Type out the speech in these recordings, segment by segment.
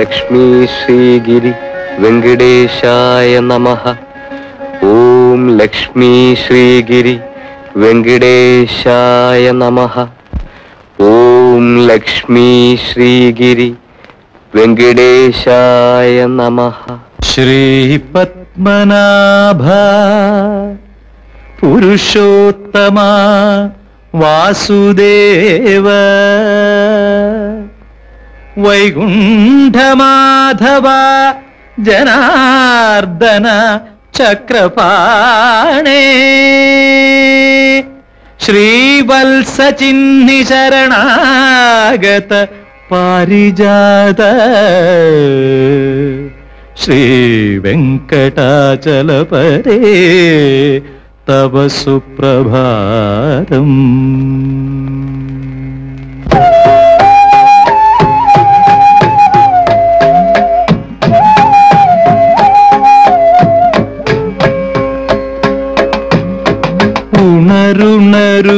लक्ष्मी श्रीगिरि वेंकटेशाय नमः। ओम लक्ष्मी श्रीगिरि वेंकटेशाय नमः। ओम लक्ष्मी श्रीगिरि वेंकटेशाय नमः। श्री पद्मनाभ पुरुषोत्तमा वासुदेव वैकुंठ जनार्दन चक्रपाणे श्रीवत्सचिह्नि शरणागत पारिजात श्री वेंकटाचलपते तव सुप्रभातम्। ഉണരുണരു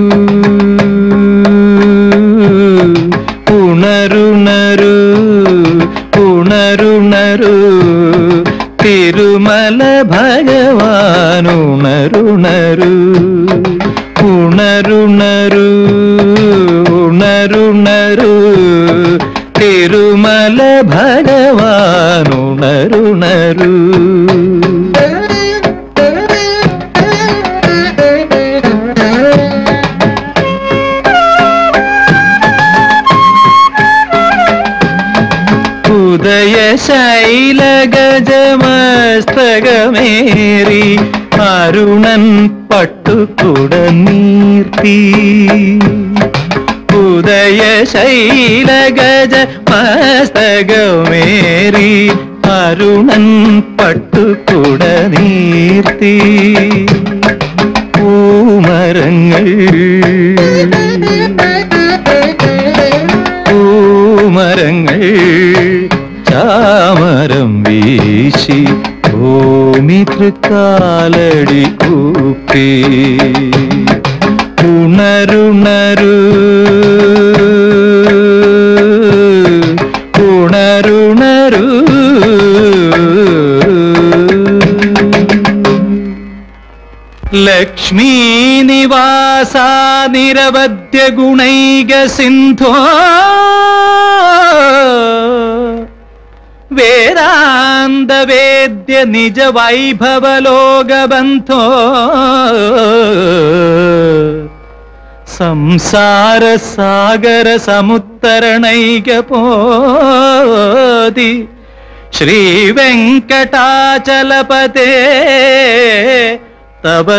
ഉണരുണരു ഉണരുണരു തിരുമല ഭഗവാൻ ഉണരുണരു ഉണരുണരു ഉണരുണരു തിരുമല ഭഗവാൻ ഉണരുണരു. ഉദയശൈലഗജമസ്തകമേറി അരുണൻ പട്ടുകുട നീർത്തി. ഉദയശൈലഗജമസ്തകമേറി അരുണൻ പട്ടുകുട നീർത്തി. പൂമരങ്ങൾ പൂമരങ്ങൾ ചാമരം വീശി ഭൂമി തൃക്കാലടി കൂപ്പി. ഉണരുണരു ഉണരുണരു ലക്ഷ്മീ നിവാസ നിരവധ്യ ഗുണൈക സിന്ധോ വേദാന്ത വേദ്യ നിജ വൈഭവലോകബന്ധോ സംസാര സാഗര സമുത്തരണൈക പോതി ശ്രീ വെങ്കടാചലപതേ തവ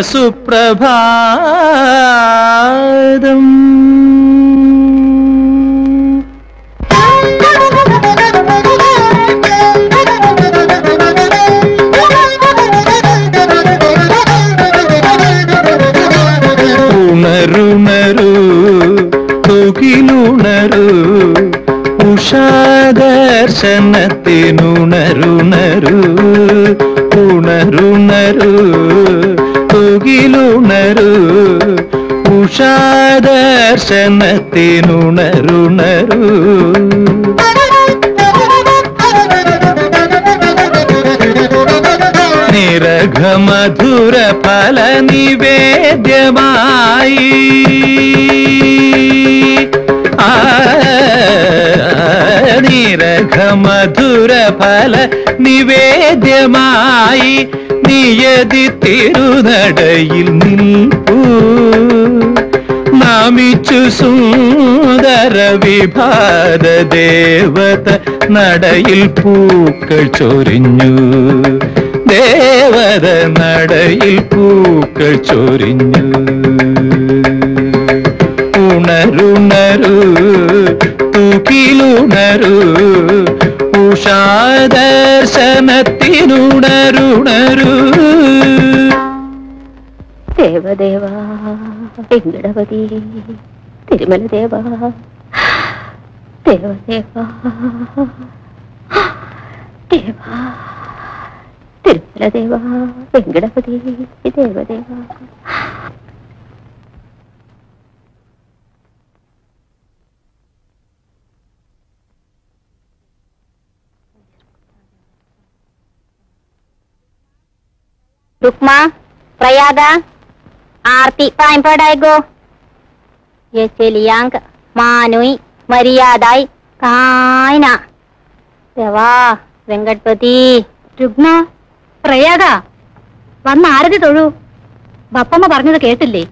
സുപ്രഭാതം. ഉണരുണരു തുകിലുണരു ഉഷാദർശനത്തിനുണരുണരു ഉണരുണരു തുകിലുണരു ഉഷാദർശനത്തിനുണരുണരു. നിരഘമധുര ഫല നിവേദ്യമായി നിരഘമധുര ഫല നിവേദ്യമായി നിയതി തിരുനടയിൽ നിൽപ്പൂ. നമിച്ചു സുന്ദര വിഭാത ദേവത നടയിൽ പൂക്കൾ ചൊരിഞ്ഞു. ദേവത നടയിൽ പൂക്കൾ ചൊരിഞ്ഞു. ഉണരുണരു തുകിലുണരു ഉഷാദർശനത്തിനുണരുണരു. ദേവദേവ വെങ്കടപതി തിരുമല ദേവ ദേവദേവ ദേവ തിരുമല ദേവ വെങ്കടപതി ദേവദേവ. रुक्मा, प्रयागा, आरती टाइम पड़ाएगो। ये चलियांक मानुई मर्यादाई कायना देवा വെങ്കടപതി. രുഗ്ന, പ്രയാഗ വന്ന് ആരതി തൊഴു. ബപ്പമ്മ പറഞ്ഞത് കേട്ടില്ലേ?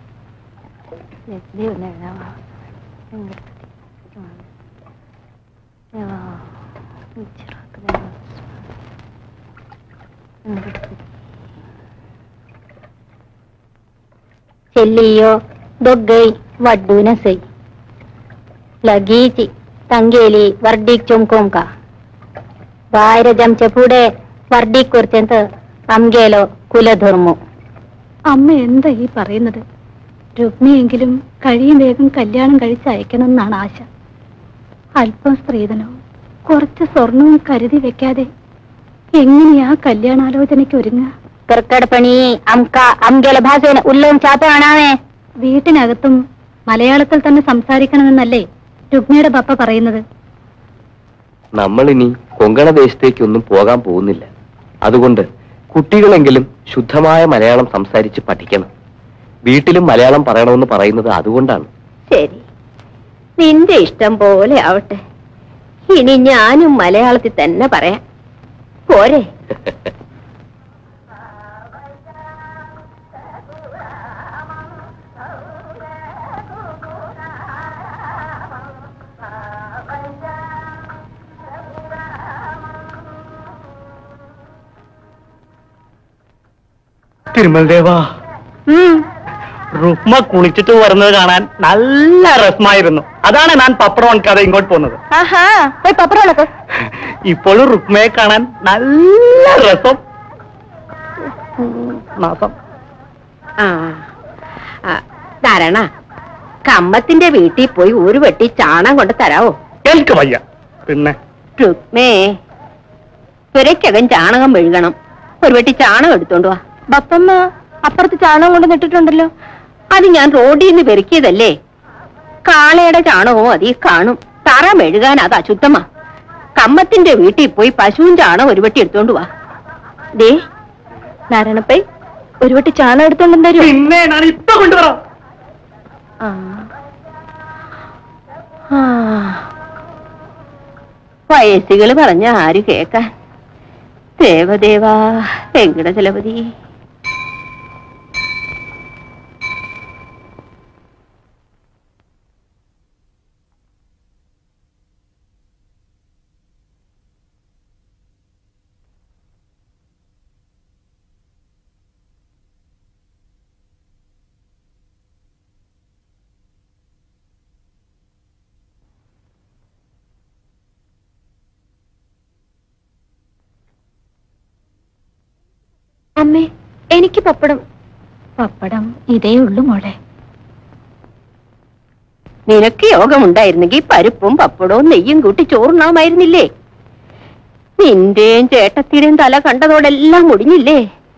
ചെല്ലിയോ ദൊഗ്ഗൈ വഡ്ഡൂനസൈ लगीची तंगेली वर्डीक चुमकोम का വായരജംച്ച പുടെ വർഡിക്കുറിച്ചെന്ത് അംഗേലോ കുലധർമ്മു. അമ്മ എന്താ ഈ പറയുന്നത്? രുക്മിയെങ്കിലും കഴിയും വേഗം കല്യാണം കഴിച്ച് അയക്കണമെന്നാണ് ആശ. അല്പം സ്ത്രീധനവും കുറച്ച് സ്വർണവും കരുതി വെക്കാതെ എങ്ങനെയാ കല്യാണാലോചനയ്ക്ക് ഒരുങ്ങ? കർക്കടപ്പണി അംക അംഗേല ഭാഷേന ഉല്ലവും ചാപ്പാണാവേ. വീട്ടിനകത്തും മലയാളത്തിൽ തന്നെ സംസാരിക്കണമെന്നല്ലേ രുക്മിയുടെ പപ്പ പറയുന്നത്? നമ്മളിനി കൊങ്കണ ദേശത്തേക്കൊന്നും പോകാൻ പോകുന്നില്ല. അതുകൊണ്ട് കുട്ടികളെങ്കിലും ശുദ്ധമായ മലയാളം സംസാരിച്ച് പഠിക്കണം. വീട്ടിലും മലയാളം പറയണമെന്ന് പറയുന്നത് അതുകൊണ്ടാണ്. ശരി, നിന്റെ ഇഷ്ടം പോലെ ആവട്ടെ. ഇനി ഞാനും മലയാളത്തിൽ തന്നെ പറയാം, പോരെ? തിരുമൽദേവാ, റുക്മ കുളിച്ചിട്ട് വരുന്നത് കാണാൻ നല്ല രസമായിരുന്നു. അതാണ് ഞാൻ പപ്പടം ഉണക്കാതെ ഇങ്ങോട്ട് പോകുന്നത്. ഇപ്പോഴും റുക്മയെ കാണാൻ നല്ല രസം. ധാരണ കമ്മത്തിന്റെ വീട്ടിൽ പോയി ഒരു വെട്ടി ചാണം കൊണ്ട് തരാവോ? എനിക്ക് വയ്യ. പിന്നെ രുക്മേ, പുരയ്ക്കകം ചാണകം മെഴുകണം. ഒരു വെട്ടി ചാണകം എടുത്തോണ്ട് വാ. ബപ്പമ്മ അപ്പുറത്ത് ചാണകം കൊണ്ട് നട്ടിട്ടുണ്ടല്ലോ. അത് ഞാൻ റോഡിൽ നിന്ന് പെരുക്കിയതല്ലേ. കാളയുടെ ചാണകവും അതീ കാണും. തറ മെഴുകാൻ അത് അശുദ്ധമാ. കമ്മത്തിന്റെ വീട്ടിൽ പോയി പശുവും ചാണകം ഒരു വെട്ടി എടുത്തോണ്ട് വാ. ദേ നാരായണപ്പൈ, ഒരു വെട്ടി ചാണകം എടുത്തോണ്ട് തരൂ. പിന്നെ ഞാൻ ഇപ്പൊ കൊണ്ടുവരാം. വയസ്സുകൾ പറഞ്ഞ ആര് കേക്കാൻ? ദേവദേവാ വെങ്കടചലപതി. അമ്മേ, എനിക്ക് പപ്പടം. പപ്പടം ഇതേ ഉള്ളു മോളെ. നിനക്ക് യോഗമുണ്ടായിരുന്നെങ്കിൽ പരിപ്പും പപ്പടവും നെയ്യും കൂട്ടി ചോറുണ്ണാമായിരുന്നില്ലേ? നിന്റെയും ചേട്ടത്തിന്റെയും തല കണ്ടതോടെല്ലാം മുടിഞ്ഞില്ലേ?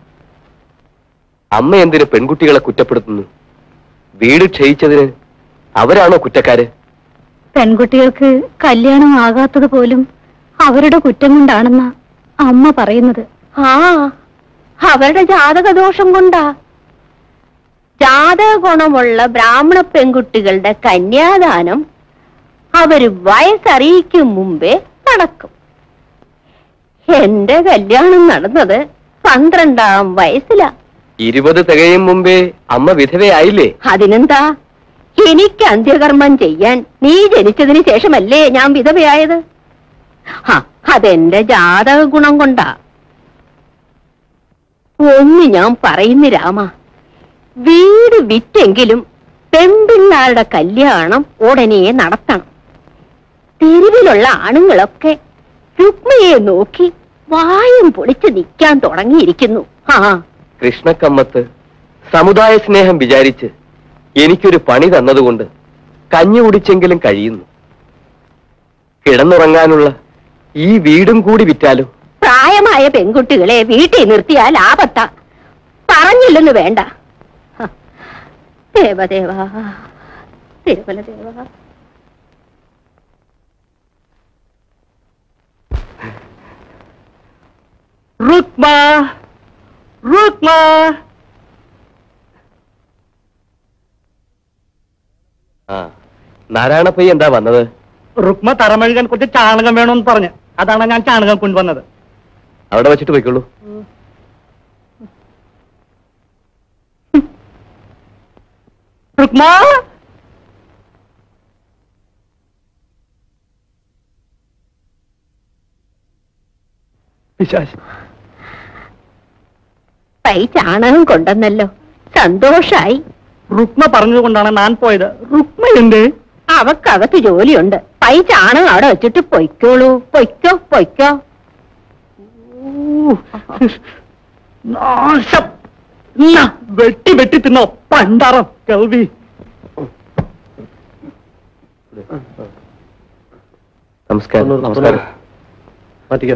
അമ്മ എന്തിന് പെൺകുട്ടികളെ കുറ്റപ്പെടുത്തുന്നു? വീട് ക്ഷയിച്ചതിന് അവരാണോ കുറ്റക്കാര്? പെൺകുട്ടികൾക്ക് കല്യാണം ആകാത്തത് പോലും അവരുടെ കുറ്റം കൊണ്ടാണെന്നാ അമ്മ പറയുന്നത്. അവരുടെ ജാതകദോഷം കൊണ്ടാ. ജാതക ഗുണമുള്ള ബ്രാഹ്മണ പെൺകുട്ടികളുടെ കന്യാദാനം അവര് വയസ്സറിയിക്കും മുമ്പേ നടക്കും. എന്റെ കല്യാണം നടന്നത് 12-ാം വയസ്സിലാ. 20 തികയും മുമ്പേ അമ്മ വിധവയായില്ലേ? അതിനെന്താ? എനിക്ക് അന്ത്യകർമ്മം ചെയ്യാൻ നീ ജനിച്ചതിന് ശേഷമല്ലേ ഞാൻ വിധവയായത്? അതെന്റെ ജാതക ഗുണം കൊണ്ടാ. ഒന്ന് ഞാൻ പറയുന്നു രാമ, വീട് വിറ്റെങ്കിലും പെൺപിള്ളാരുടെ കല്യാണം ഉടനെ നടത്തണം. തെരുവിലുള്ള ആണുങ്ങളൊക്കെ രുക്മിയെ നോക്കി വായും പൊളിച്ച് നിൽക്കാൻ തുടങ്ങിയിരിക്കുന്നു. കൃഷ്ണക്കമ്മത്ത് സമുദായ സ്നേഹം വിചാരിച്ച് എനിക്കൊരു പണി തന്നതുകൊണ്ട് കഞ്ഞി കുടിച്ചെങ്കിലും കഴിയുന്നു. കിടന്നുറങ്ങാനുള്ള ഈ വീടും കൂടി വിറ്റാലോ? പ്രായമായ പെൺകുട്ടികളെ വീട്ടിൽ നിർത്തിയാൽ ആപത്ത. പറഞ്ഞില്ലെന്ന് വേണ്ട. ദേവദേവാ തിരുമലദേവാ. റുക്മ, രുക്മ ആ നാരായണപ്പയ്യ എന്താ വന്നത്? രുക്മ തറമഴുകാൻ കുറച്ച് ചാണകം വേണമെന്ന് പറഞ്ഞ്, അതാണ് ഞാൻ ചാണകം കൊണ്ടുവന്നത്. അവിടെ വെച്ചിട്ട് പോയിക്കോളൂ. രുക്മ പിശാച്. പൈ ചാണകം കൊണ്ടെന്നല്ലോ, സന്തോഷായി. രുക്മ പറഞ്ഞതുകൊണ്ടാണ് ഞാൻ പോയത്. രുക്മ എന്ത്? അവക്കകത്ത് ജോലിയുണ്ട്. പൈ ചാണകം അവിടെ വെച്ചിട്ട് പൊയ്ക്കോളൂ. പൊയ്ക്കോ പൊയ്ക്കോ. നാശം. വെട്ടി വെട്ടി തിന്നോ പണ്ടാറം കൽവി. നമസ്കാരം. നമസ്കാരം. മാറ്റിക്കാം.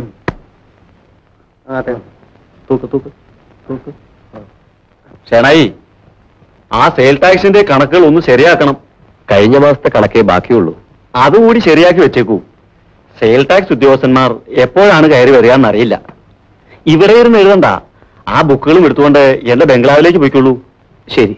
തൂക്ക് തൂക്ക് തൂക്ക്. ഷേണായി, ആ സെയിൽ ടാക്സിന്റെ കണക്കുകൾ ഒന്ന് ശരിയാക്കണം. കഴിഞ്ഞ മാസത്തെ കണക്കേ ബാക്കിയുള്ളൂ. അതുകൂടി ശരിയാക്കി വെച്ചേക്കൂ. സെയിൽ ടാക്സ് ഉദ്യോഗസ്ഥന്മാർ എപ്പോഴാണ് കയറി വരികയെന്നറിയില്ല. ഇവിടെ ഇരുന്ന് എഴുതണ്ട, ആ ബുക്കുകളും എടുത്തുകൊണ്ട് എന്റെ ബംഗ്ലാവിലേക്ക് പോയിക്കോളൂ. ശരി.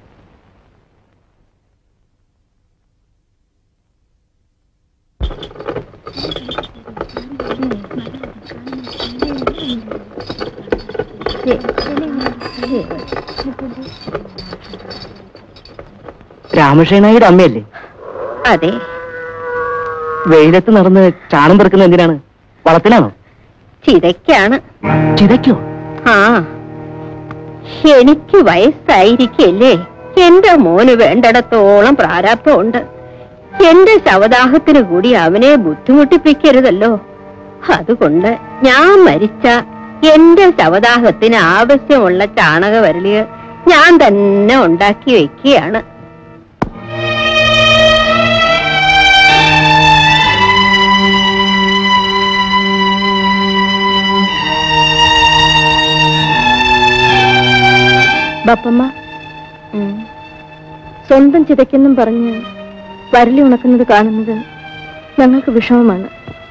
രാമകൃഷ്ണനായുടെ അമ്മയല്ലേ? അതെ. വെയിലത്ത് നടന്ന് ചാണം പെറുക്കുന്ന എന്തിനാണ്? വളത്തിനാണോ? ചിതയ്ക്കാണ്. ചിതയ്ക്കോ? ആ, എനിക്ക് വയസ്സായിരിക്കല്ലേ. എന്റെ മോന് വേണ്ടിടത്തോളം പ്രാരാബ്ധമുണ്ട്. എന്റെ ശവദാഹത്തിന് കൂടി അവനെ ബുദ്ധിമുട്ടിപ്പിക്കരുതല്ലോ. അതുകൊണ്ട് ഞാൻ മരിച്ച എന്റെ ശവദാഹത്തിന് ആവശ്യമുള്ള ചാണകവരളികൾ ഞാൻ തന്നെ ഉണ്ടാക്കി വെക്കുകയാണ്. ബാപ്പമ്മ, സ്വന്തം ചിതയ്ക്കെന്നും പറഞ്ഞ് വരലി ഉണക്കുന്നത് കാണുന്നത് ഞങ്ങൾക്ക് വിഷമമാണ്.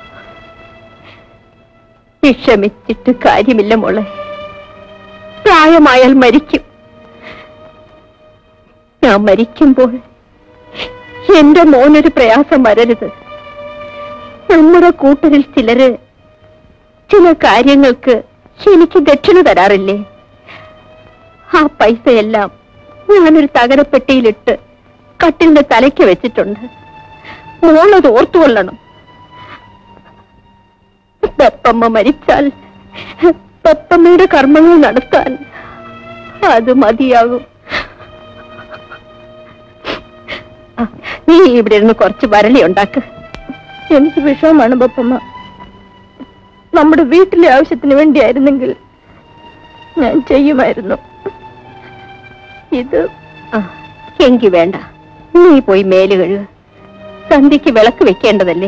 വിഷമിച്ചിട്ട് കാര്യമില്ല മോളെ. പ്രായമായാൽ മരിക്കും. ഞാൻ മരിക്കുമ്പോൾ എന്റെ മോനൊരു പ്രയാസം വരരുത്. നമ്മുടെ കൂട്ടരിൽ ചിലര് ചില കാര്യങ്ങൾക്ക് എനിക്ക് ദക്ഷിണ തരാറില്ലേ? ആ പൈസയെല്ലാം ഞാനൊരു തകരപ്പെട്ടിയിലിട്ട് കട്ടിലിന്റെ തലയ്ക്ക് വെച്ചിട്ടുണ്ട്. മോളത് ഓർത്തുകൊള്ളണം. പപ്പമ്മ മരിച്ചാൽ പപ്പമ്മയുടെ കർമ്മങ്ങൾ നടത്താൻ അത് മതിയാകും. നീ ഇവിടെ ഇരുന്ന് കുറച്ച് വരളി ഉണ്ടാക്ക്. എനിക്ക് വിഷമമാണ് ബപ്പമ്മ. നമ്മുടെ വീട്ടിലെ ആവശ്യത്തിന് വേണ്ടിയായിരുന്നെങ്കിൽ ഞാൻ ചെയ്യുമായിരുന്നു. ഇത് എങ്കി വേണ്ട. നീ പോയി മേല് കഴുക. സന്ധ്യക്ക് വിളക്ക് വെക്കേണ്ടതല്ലേ?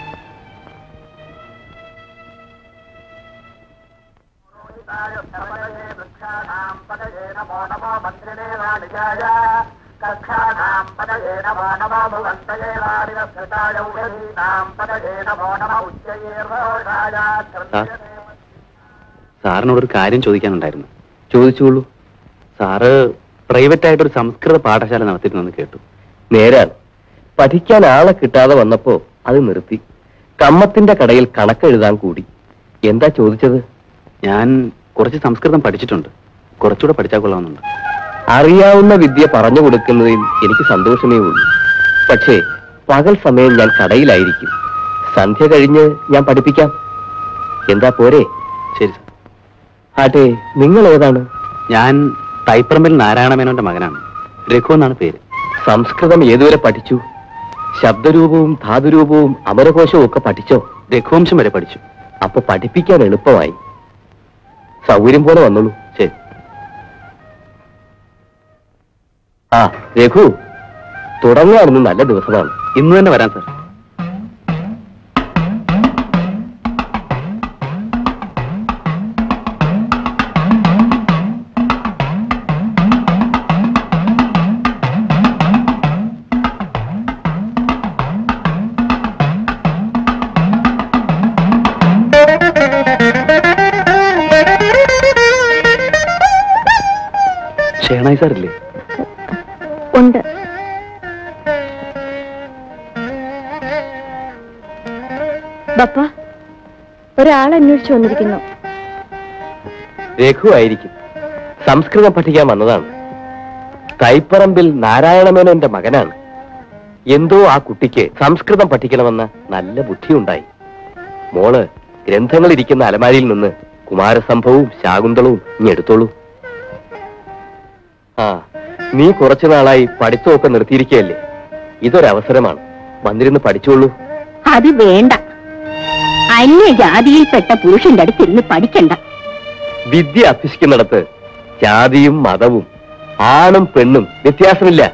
സാറിനോടൊരു കാര്യം ചോദിക്കാനുണ്ടായിരുന്നു. ചോദിച്ചോളൂ. സാറ് പ്രൈവറ്റ് ആയിട്ടൊരു സംസ്കൃത പാഠശാല നടത്തിയിരുന്നെന്ന് കേട്ടു. നേരാണ്. പഠിക്കാൻ ആളെ കിട്ടാതെ വന്നപ്പോ അത് നിർത്തി. കമ്മത്തിന്റെ കടയിൽ കണക്കെഴുതാൻ കൂടി. എന്താ ചോദിച്ചത്? ഞാൻ കുറച്ച് സംസ്കൃതം പഠിച്ചിട്ടുണ്ട്. കുറച്ചുകൂടെ പഠിച്ചാൽ കൊള്ളാമെന്നുണ്ട്. അറിയാവുന്ന വിദ്യ പറഞ്ഞു കൊടുക്കുന്നതിൽ എനിക്ക് സന്തോഷമേ ഉള്ളൂ. പക്ഷേ പകൽ സമയം ഞാൻ കടയിലായിരിക്കും. സന്ധ്യ കഴിഞ്ഞ് ഞാൻ പഠിപ്പിക്കാം. എന്താ പോരെ? ശരി സാർ. ആട്ടെ, നിങ്ങൾ ഏതാണ്? ഞാൻ തൈപ്പറമ്പിൽ നാരായണമേനോന്റെ മകനാണ്. രഘു എന്നാണ് പേര്. സംസ്കൃതം ഏതുവരെ പഠിച്ചു? ശബ്ദരൂപവും ധാതുരൂപവും അമരകോശവും ഒക്കെ പഠിച്ചോ? രഘുവംശം വരെ പഠിച്ചു. അപ്പൊ പഠിപ്പിക്കാൻ എളുപ്പമായി. സൗകര്യം പോലെ വന്നോളൂ. ശരി. ആ രഘു, തുടങ്ങുകയാണെന്ന് നല്ല ദിവസമാണ്. ഇന്ന് തന്നെ വരാം സാർ. കുമായി സാറില്ലേ? ഉണ്ട്. ബപ്പ, ഒരാൾ അന്വേഷിച്ചു വന്നിരിക്കുന്നു. രഘു ആയിരിക്കും. സംസ്കൃതം പഠിക്കാൻ വന്നതാണ്. തൈപ്പറമ്പിൽ നാരായണമേനോന്റെ മകനാണ്. എന്തോ ആ കുട്ടിക്ക് സംസ്കൃതം പഠിക്കണമെന്ന നല്ല ബുദ്ധിയുണ്ടായി. മോള് ഗ്രന്ഥങ്ങൾ ഇരിക്കുന്ന അലമാരിയിൽ നിന്ന് കുമാരസംഭവവും ശാകുന്തളവും ഇനി എടുത്തോളൂ. ആ, നീ കുറച്ചു നാളായി പഠിത്തമൊക്കെ നിർത്തിയിരിക്കുകയല്ലേ? ഇതൊരവസരമാണ്. വന്നിരുന്ന് പഠിച്ചോളൂ. അത് വേണ്ട. അന്യജാതിയിൽപ്പെട്ട പുരുഷന്റെ അടുത്തിരുന്ന് പഠിക്കണ്ട. വിദ്യ അഭ്യസിക്കുന്നിടത്ത് ജാതിയും മതവും ആണും പെണ്ണും വ്യത്യാസമില്ല.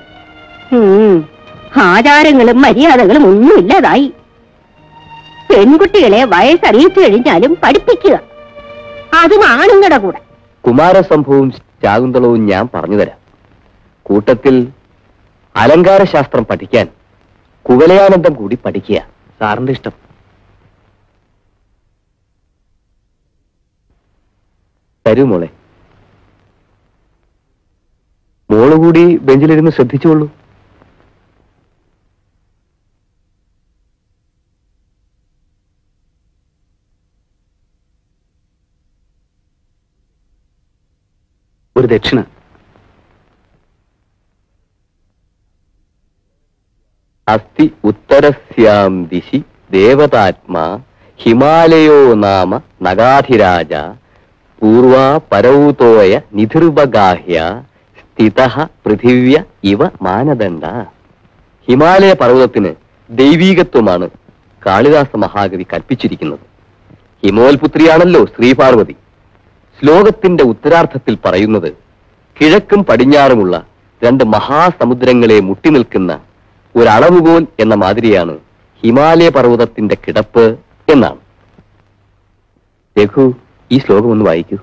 ആചാരങ്ങളും മര്യാദകളും ഒന്നുമില്ലാതായി. പെൺകുട്ടികളെ വയസ്സറിയിച്ചു കഴിഞ്ഞാലും പഠിപ്പിക്കുക, അതും ആണുങ്ങളുടെ കൂടെ. കുമാരസംഭവവും ശാകുന്തളവും ഞാൻ പറഞ്ഞുതരാം. കൂട്ടത്തിൽ അലങ്കാരശാസ്ത്രം പഠിക്കാൻ കുവലയാനന്ദം കൂടി പഠിക്കുക. സാറിന്റെ ഇഷ്ടം. തരൂ മോളെ. മോള് കൂടി ബെഞ്ചിലിരുന്ന് ശ്രദ്ധിച്ചോളൂ. ഒരു ദക്ഷിണ. അസ്തി ഉത്തരസ്യാം ദിശി ദേവതാത്മാ ഹിമാലയോ നാമ നഗാധിരാജ പൂർവാ പരൗതോയ നിധിർവഗാഹ്യ സ്ഥിതഃ പൃഥിവ്യ ഇവ മാനദണ്ഡ. ഹിമാലയ പർവ്വതത്തിന് ദൈവീകത്വമാണ് കാളിദാസ മഹാകവി കൽപ്പിച്ചിരിക്കുന്നത്. ഹിമോൽപുത്രിയാണല്ലോ ശ്രീപാർവതി. ശ്ലോകത്തിന്റെ ഉത്തരാർത്ഥത്തിൽ പറയുന്നത് കിഴക്കും പടിഞ്ഞാറുമുള്ള രണ്ട് മഹാസമുദ്രങ്ങളെ മുട്ടി നിൽക്കുന്ന ഒരളവുകോൽ എന്ന മാതിരിയാണ് ഹിമാലയ പർവ്വതത്തിന്റെ കിടപ്പ് എന്നാണ്. രഘു, ഈ ശ്ലോകം ഒന്ന് വായിക്കൂ.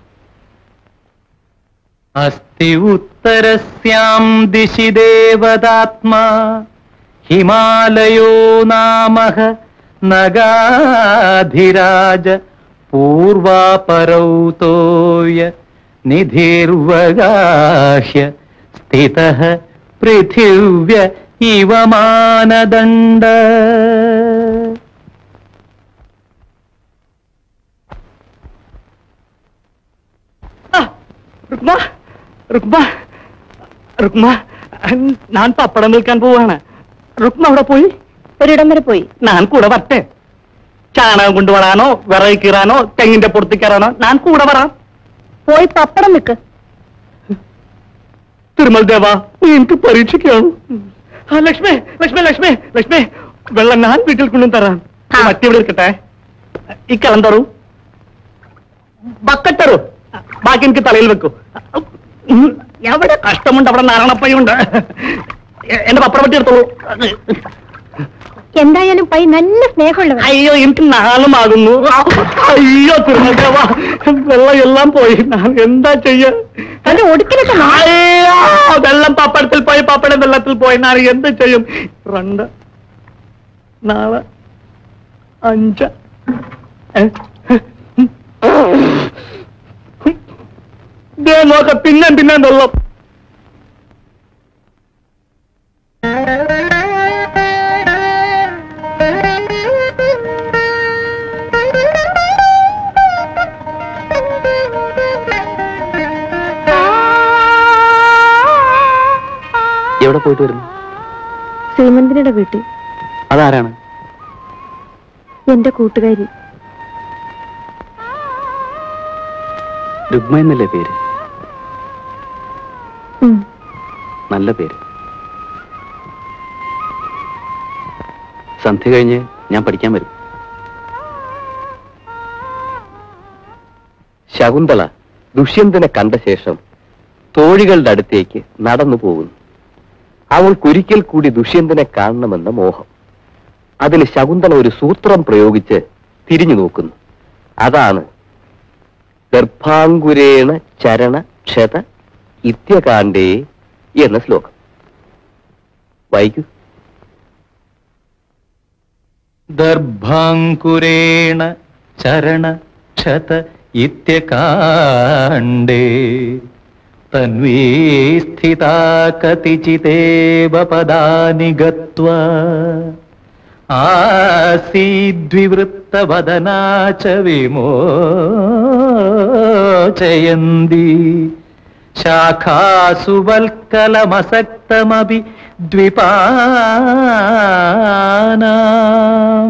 അസ്തി ഉത്തരസ്യാം ദിശി ദേവതാത്മാ ഹിമാലയോ നാമഃ നഗാധിരാജ പൂർവാപരൗതോയ നിധിർവഗാഹ്യ സ്ഥിതഃ പൃഥിവ്യ ഇവ മാനദണ്ഡ. ഞാൻ പപ്പടം നിൽക്കാൻ പോവാണ്. രുക്മ അവിടെ പോയി? ഒരിടം വരെ പോയി. ഞാൻ കൂടെ വരട്ടെ? ചാണകം കൊണ്ടുവരാനോ വിറക് കീറാനോ തെങ്ങിന്റെ പുറത്ത് കയറാനോ ഞാൻ കൂടെ വരാം. പോയി പപ്പടം നിൽക്ക്. തിരുമൽ ദേവ, എനിക്ക് പരീക്ഷിക്കാണ്. ലക്ഷ്മി ലക്ഷ്മി ലക്ഷ്മി ലക്ഷ്മി, വെള്ളം ഞാൻ വീട്ടിൽ കൊണ്ടും തരാം. മറ്റേ ഇവിടെ ഇരിക്കട്ടെ. ഈ കലം തരൂ, ബക്കറ്റ് തരൂ, ബാക്കി എനിക്ക് തലയിൽ വെക്കൂ. എവിടെ കഷ്ടമുണ്ട്, അവിടെ നാരായണപ്പയുണ്ട്. എന്റെ പപ്പടം പറ്റി എടുത്തോളൂ. എന്തായാലും പൈ നല്ല സ്നേഹമുള്ളവർ. അയ്യോ, എനിക്ക് നാളുമാകുന്നു. അയ്യോ തിരുമൽ ദേവ, വെള്ളം എല്ലാം പോയി. ഞാൻ എന്താ ചെയ്യാ? ഒടുക്കിലൊക്കെ വെള്ളം പപ്പടത്തിൽ പോയി, പപ്പടം വെള്ളത്തിൽ പോയി. ഞാൻ എന്ത് ചെയ്യും? 2 4 5 നോക്ക, പിന്നെ പിന്നെ വെള്ളം. എവിടെ പോയിട്ട് വരുന്നു? ശ്രീമന്തിനിയുടെ വീട്ടിൽ. അതാരാണ്? എന്റെ കൂട്ടുകാരി. രുഗ്മ എന്നല്ലേ പേര്? നല്ല പേര്. സന്ധ്യ കഴിഞ്ഞ് ഞാൻ പഠിക്കാൻ വരും. ശകുന്തള ദുഷ്യന്തനെ കണ്ട ശേഷം തോഴികളുടെ അടുത്തേക്ക് നടന്നു പോകുന്നു. അവൾക്കൊരിക്കൽ കൂടി ദുഷ്യന്തനെ കാണണമെന്ന മോഹം. അതിന് ശകുന്തള ഒരു സൂത്രം പ്രയോഗിച്ച് തിരിഞ്ഞു നോക്കുന്നു. അതാണ് ഗർഭാങ്കുരേണ ചരണ ക്ഷത ഇത്യകാണ്ഡേ എന്ന ശ്ലോകം. വായിക്കൂ. ദർഭാങ്കുരേണ ചരണ ക്ഷത ഇത്യകാണ്ഡേ തന്വീ സ്ഥിതാ കതിചിതേവ പദാനി ഗത്വാ ആസീദ്വിവൃത്തവദനാ ച വിമോചയന്തി ശാഖാസു വൽക്കലമസക്തമപി ദ്വിപാനാം.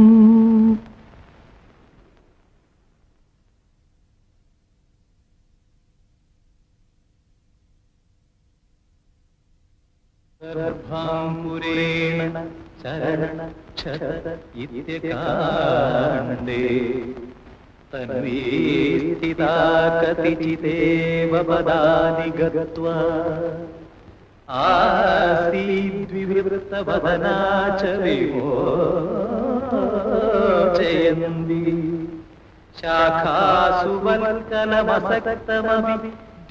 സർവാംബുരേണ ചരണ ക്ഷത ഇത്യകാണ്ഡേ തന്വീ സ്ഥിതാ കതിചിതേവ പദാനി ഗത്വാ ആസീദ്വിവൃത്തവദനാ ച വിമോചയന്തി ശാഖാസു വൽക്കലമസക്തമപി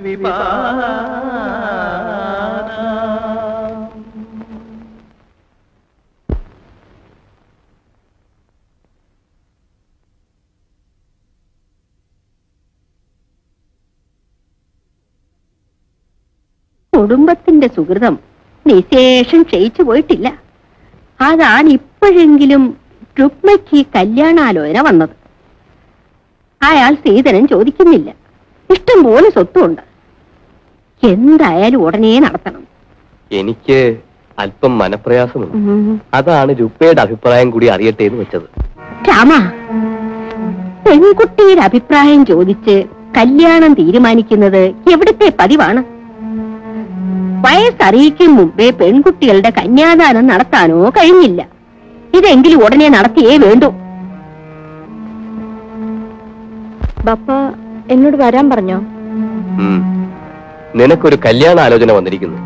ദ്വിപാനാം. കുടുംബത്തിന്റെ സുഹൃതം നിശേഷം ക്ഷയിച്ചു പോയിട്ടില്ല. അതാണ് ഇപ്പോഴെങ്കിലും രുക്മയ്ക്ക് കല്യാണാലോചന വന്നത്. അയാൾ സീതനം ചോദിക്കുന്നില്ല. ഇഷ്ടം പോലെ സ്വത്തുണ്ട്. എന്തായാലും ഉടനെ നടത്തണം. എനിക്ക് അല്പം മനപ്രയാസമുണ്ട്. അതാണ് രുക്മയുടെ അഭിപ്രായം കൂടി അറിയട്ടെ എന്ന് വെച്ചത്. രാമ, പെൺകുട്ടിയുടെ അഭിപ്രായം ചോദിച്ച് കല്യാണം തീരുമാനിക്കുന്നത് എവിടുത്തെ പതിവാണ്? വയസ്സറിയിക്കും മുമ്പേ പെൺകുട്ടികളുടെ കന്യാദാനം നടത്താനോ കഴിഞ്ഞില്ല. ഇതെങ്കിലും ഉടനെ നടത്തിയേ വേണ്ടൂ. ബാപ്പ എന്നോട് വരാൻ പറഞ്ഞോ? നിനക്കൊരു കല്യാണ ആലോചന വന്നിരിക്കുന്നു.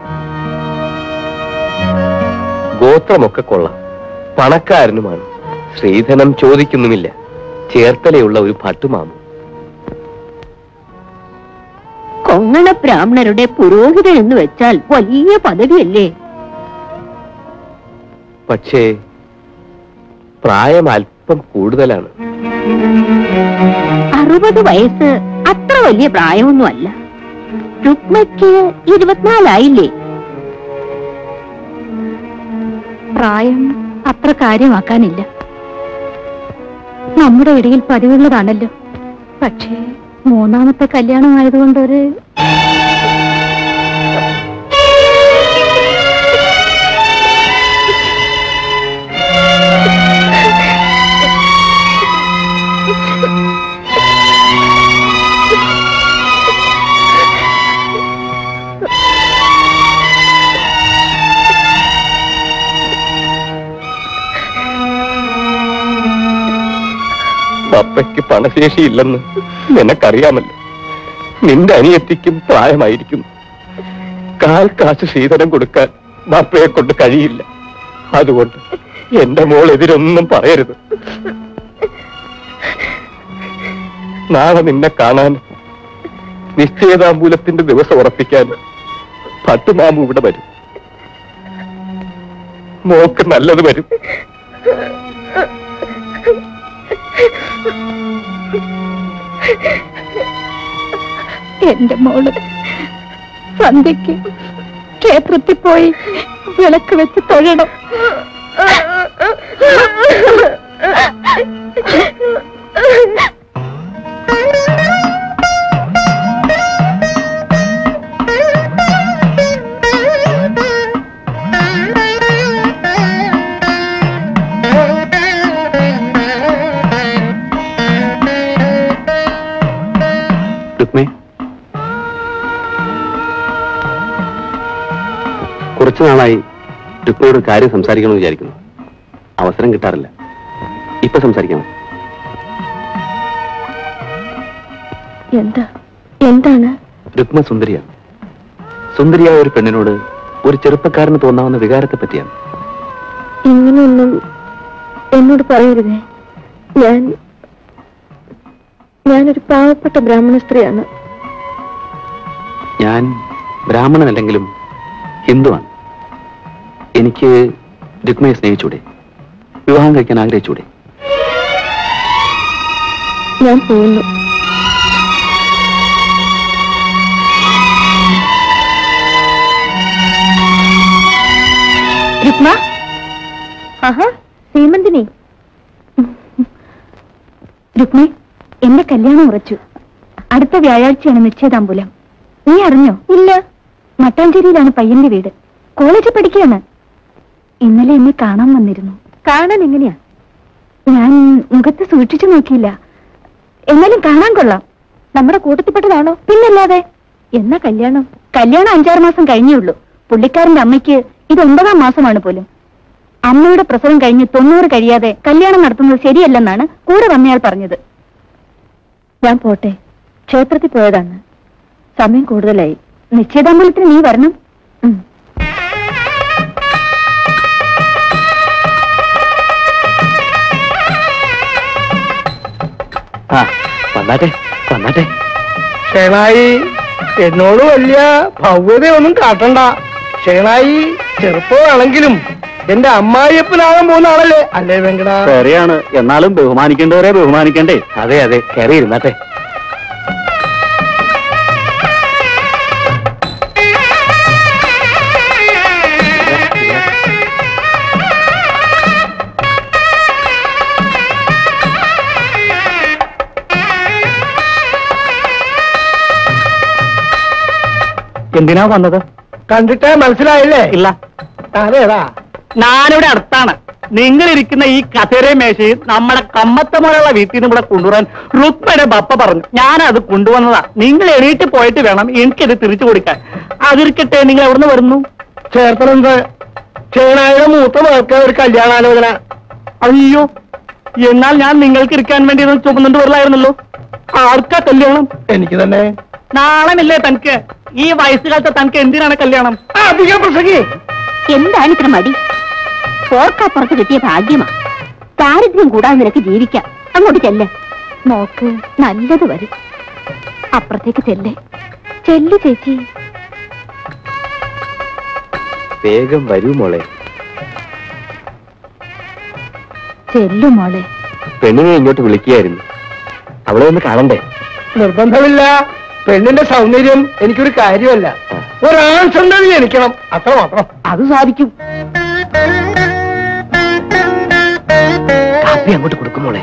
ഗോത്രമൊക്കെ കൊള്ളാം, പണക്കാരനുമാണ്, ശ്രീധനം ചോദിക്കുന്നുമില്ല, ചേർത്തലയുള്ള ഒരു ഭട്ടുമാമു. കൊങ്ങണ ബ്രാഹ്മണരുടെ പുരോഹിതൻ എന്ന് വെച്ചാൽ വലിയ പദവിയല്ലേ? പക്ഷേ പ്രായം അല്പം കൂടുതലാണ്. 60 വയസ്സ് അത്ര വലിയ പ്രായമൊന്നുമല്ല. രുക്മയ്ക്ക് 24 ആയില്ലേ? പ്രായം അത്ര കാര്യമാക്കാനില്ല. നമ്മുടെ ഇടയിൽ പതിവുള്ളതാണല്ലോ. പക്ഷേ 3ാമത്തെ കല്യാണമായതുകൊണ്ടൊരു പപ്പയ്ക്ക് പണശേഷിയില്ലെന്ന് നിനക്കറിയാമല്ലോ. നിന്റെ അനിയത്തിക്കും പ്രായമായിരിക്കുന്നു. കാൽ കാശ് ശ്രീധരം കൊടുക്കാൻ ബാപ്പയെ കൊണ്ട് കഴിയില്ല. അതുകൊണ്ട് എന്റെ മോൾ എതിരൊന്നും പറയരുത്. നാളെ നിന്നെ കാണാൻ, നിശ്ചയതാമ്പൂലത്തിന്റെ ദിവസം ഉറപ്പിക്കാൻ ഭട്ടുമാമു ഇവിടെ വരും. മോക്ക് നല്ലത് വരും. എന്റെ മോള് സന്ധ്യയ്ക്ക് ക്ഷേത്രത്തിൽ പോയി വിളക്ക് വെച്ച് തൊഴണം. കുറച്ചു നാളായി രുക്മയോട് ഒരു കാര്യം സംസാരിക്കണമെന്ന് വിചാരിക്കുന്നു. അവസരം കിട്ടാറില്ല. ഇപ്പൊ സംസാരിക്കണം. എന്താണ്? രുക്മ സുന്ദരിയാണ്. സുന്ദരിയായ ഒരു പെണ്ണിനോട് ഒരു ചെറുപ്പക്കാരന് തോന്നാവുന്ന വികാരത്തെ പറ്റിയാണ്. ഇങ്ങനെയൊന്നും എന്നോട് പറയരുതേ. ഞാനൊരു പാവപ്പെട്ട ബ്രാഹ്മണ സ്ത്രീയാണ്. ഞാൻ ബ്രാഹ്മണനല്ലെങ്കിലും ഹിന്ദുവാണ്. എനിക്ക് രുക്മയെ സ്നേഹിച്ചൂടെ? വിവാഹം കഴിക്കാൻ ആഗ്രഹിച്ചൂടെ? ഞാൻ പോകുന്നു. രുക്മ, ആഹാ സീമന്തിനി. രുക്മി, എന്റെ കല്യാണം ഉറച്ചു. അടുത്ത വ്യാഴാഴ്ചയാണ് നിശ്ചയതാമ്പൂലം. നീ അറിഞ്ഞോ? ഇല്ല. മട്ടാഞ്ചേരിയിലാണ് പയ്യന്റെ വീട്. കോളേജിൽ പഠിക്കുകയാണ്. ഇന്നലെ എന്നെ കാണാൻ വന്നിരുന്നു. കാണാൻ എങ്ങനെയാ? ഞാൻ മുഖത്ത് സൂക്ഷിച്ചു നോക്കിയില്ല. എന്നാലും കാണാൻ കൊള്ളാം. നമ്മുടെ കൂട്ടത്തിൽപ്പെട്ടതാണോ? പിന്നല്ലാതെ. എന്നാ കല്യാണം? കല്യാണം 5-6 മാസം കഴിഞ്ഞേ ഉള്ളൂ. പുള്ളിക്കാരന്റെ അമ്മയ്ക്ക് ഇത് 9ാം മാസമാണ് പോലും. അമ്മയുടെ പ്രസവം കഴിഞ്ഞ് 90 കഴിയാതെ കല്യാണം നടത്തുന്നത് ശരിയല്ലെന്നാണ് കൂടെ വന്നയാൾ പറഞ്ഞത്. ഞാൻ പോട്ടെ, ക്ഷേത്രത്തിൽ പോയതാണ്. സമയം കൂടുതലായി. നിശ്ചയദാമ്പൂലത്തിന് നീ വരണം. വന്നാട്ടെ വന്നാട്ടെ. ഷേണായി, എന്നോട് വലിയ ഭവ്യതയൊന്നും കാട്ടണ്ട. ഷേണായി ചെറുപ്പമാണെങ്കിലും എന്റെ അമ്മായിയപ്പനാകാൻ പോകുന്ന ആളല്ലേ? അല്ലേ വെങ്കട? ശരിയാണ്. എന്നാലും ബഹുമാനിക്കേണ്ടവരെ ബഹുമാനിക്കണ്ടേ? അതെ അതെ, കയറി ഇരുന്നാട്ടെ. എന്തിനാ വന്നത്? കണ്ടിട്ട് മനസ്സിലായില്ലേ? ഇല്ല. അതേതാ? ഞാനിവിടെ അടുത്താണ്. നിങ്ങൾ ഇരിക്കുന്ന ഈ കസേരയും മേശയും നമ്മുടെ കമ്മത്തമുള്ള വീട്ടിൽ നിന്ന് ഇവിടെ കൊണ്ടുവരാൻ രുക്മയുടെ ബപ്പ പറഞ്ഞു. ഞാനത് കൊണ്ടുവന്നതാ. നിങ്ങൾ എണീറ്റ് പോയിട്ട് വേണം എനിക്കത് തിരിച്ചു കൊടുക്കാൻ. അതിരിക്കട്ടെ, നിങ്ങൾ എവിടുന്ന് വരുന്നു? ചേർത്തലെന്ത്? ഷേണായിയുടെ മൂത്ത മകൾക്ക് ഒരു കല്യാണാലോചന. അയ്യോ, എന്നാൽ ഞാൻ നിങ്ങൾക്ക് ഇരിക്കാൻ വേണ്ടി ഇത് ചുമന്നുകൊണ്ട് വരില്ലായിരുന്നല്ലോ. ആർക്കാ കല്യാണം? എനിക്ക് തന്നെ. നാളമില്ലേ തനിക്ക്? ഈ വയസ്സുകാലത്ത് തനിക്ക് എന്തിനാണ് കല്യാണം? അധികം പ്രസംഗി. എന്താണ് ഇത്ര മടി? പോർക്കപ്പുറത്ത് കിട്ടിയ ഭാഗ്യമാ. ദാരിദ്ര്യം കൂടാതെ നിനക്ക് ജീവിക്കാം. അങ്ങോട്ട് ചെല്ല്. നോക്ക്, നല്ലത് വരും. അപ്പുറത്തേക്ക് ചെല്ലേ. ചെല്ലു ചേച്ചി. വേഗം വരൂ മോളെ. ചെല്ലു മോളെ. പെണ്ണിനെ ഇങ്ങോട്ട് വിളിക്കുകയായിരുന്നു. അവളെ ഒന്ന് കാണണ്ടേ? നിർബന്ധമില്ല. പെണ്ണിന്റെ സൗന്ദര്യം എനിക്കൊരു കാര്യമല്ല. ഒരാൺ സന്തതി ജനിക്കണം, അത്ര മാത്രം. അത് സാധിക്കും. കാപ്പി അങ്ങോട്ട് കൊടുക്കും മോളെ.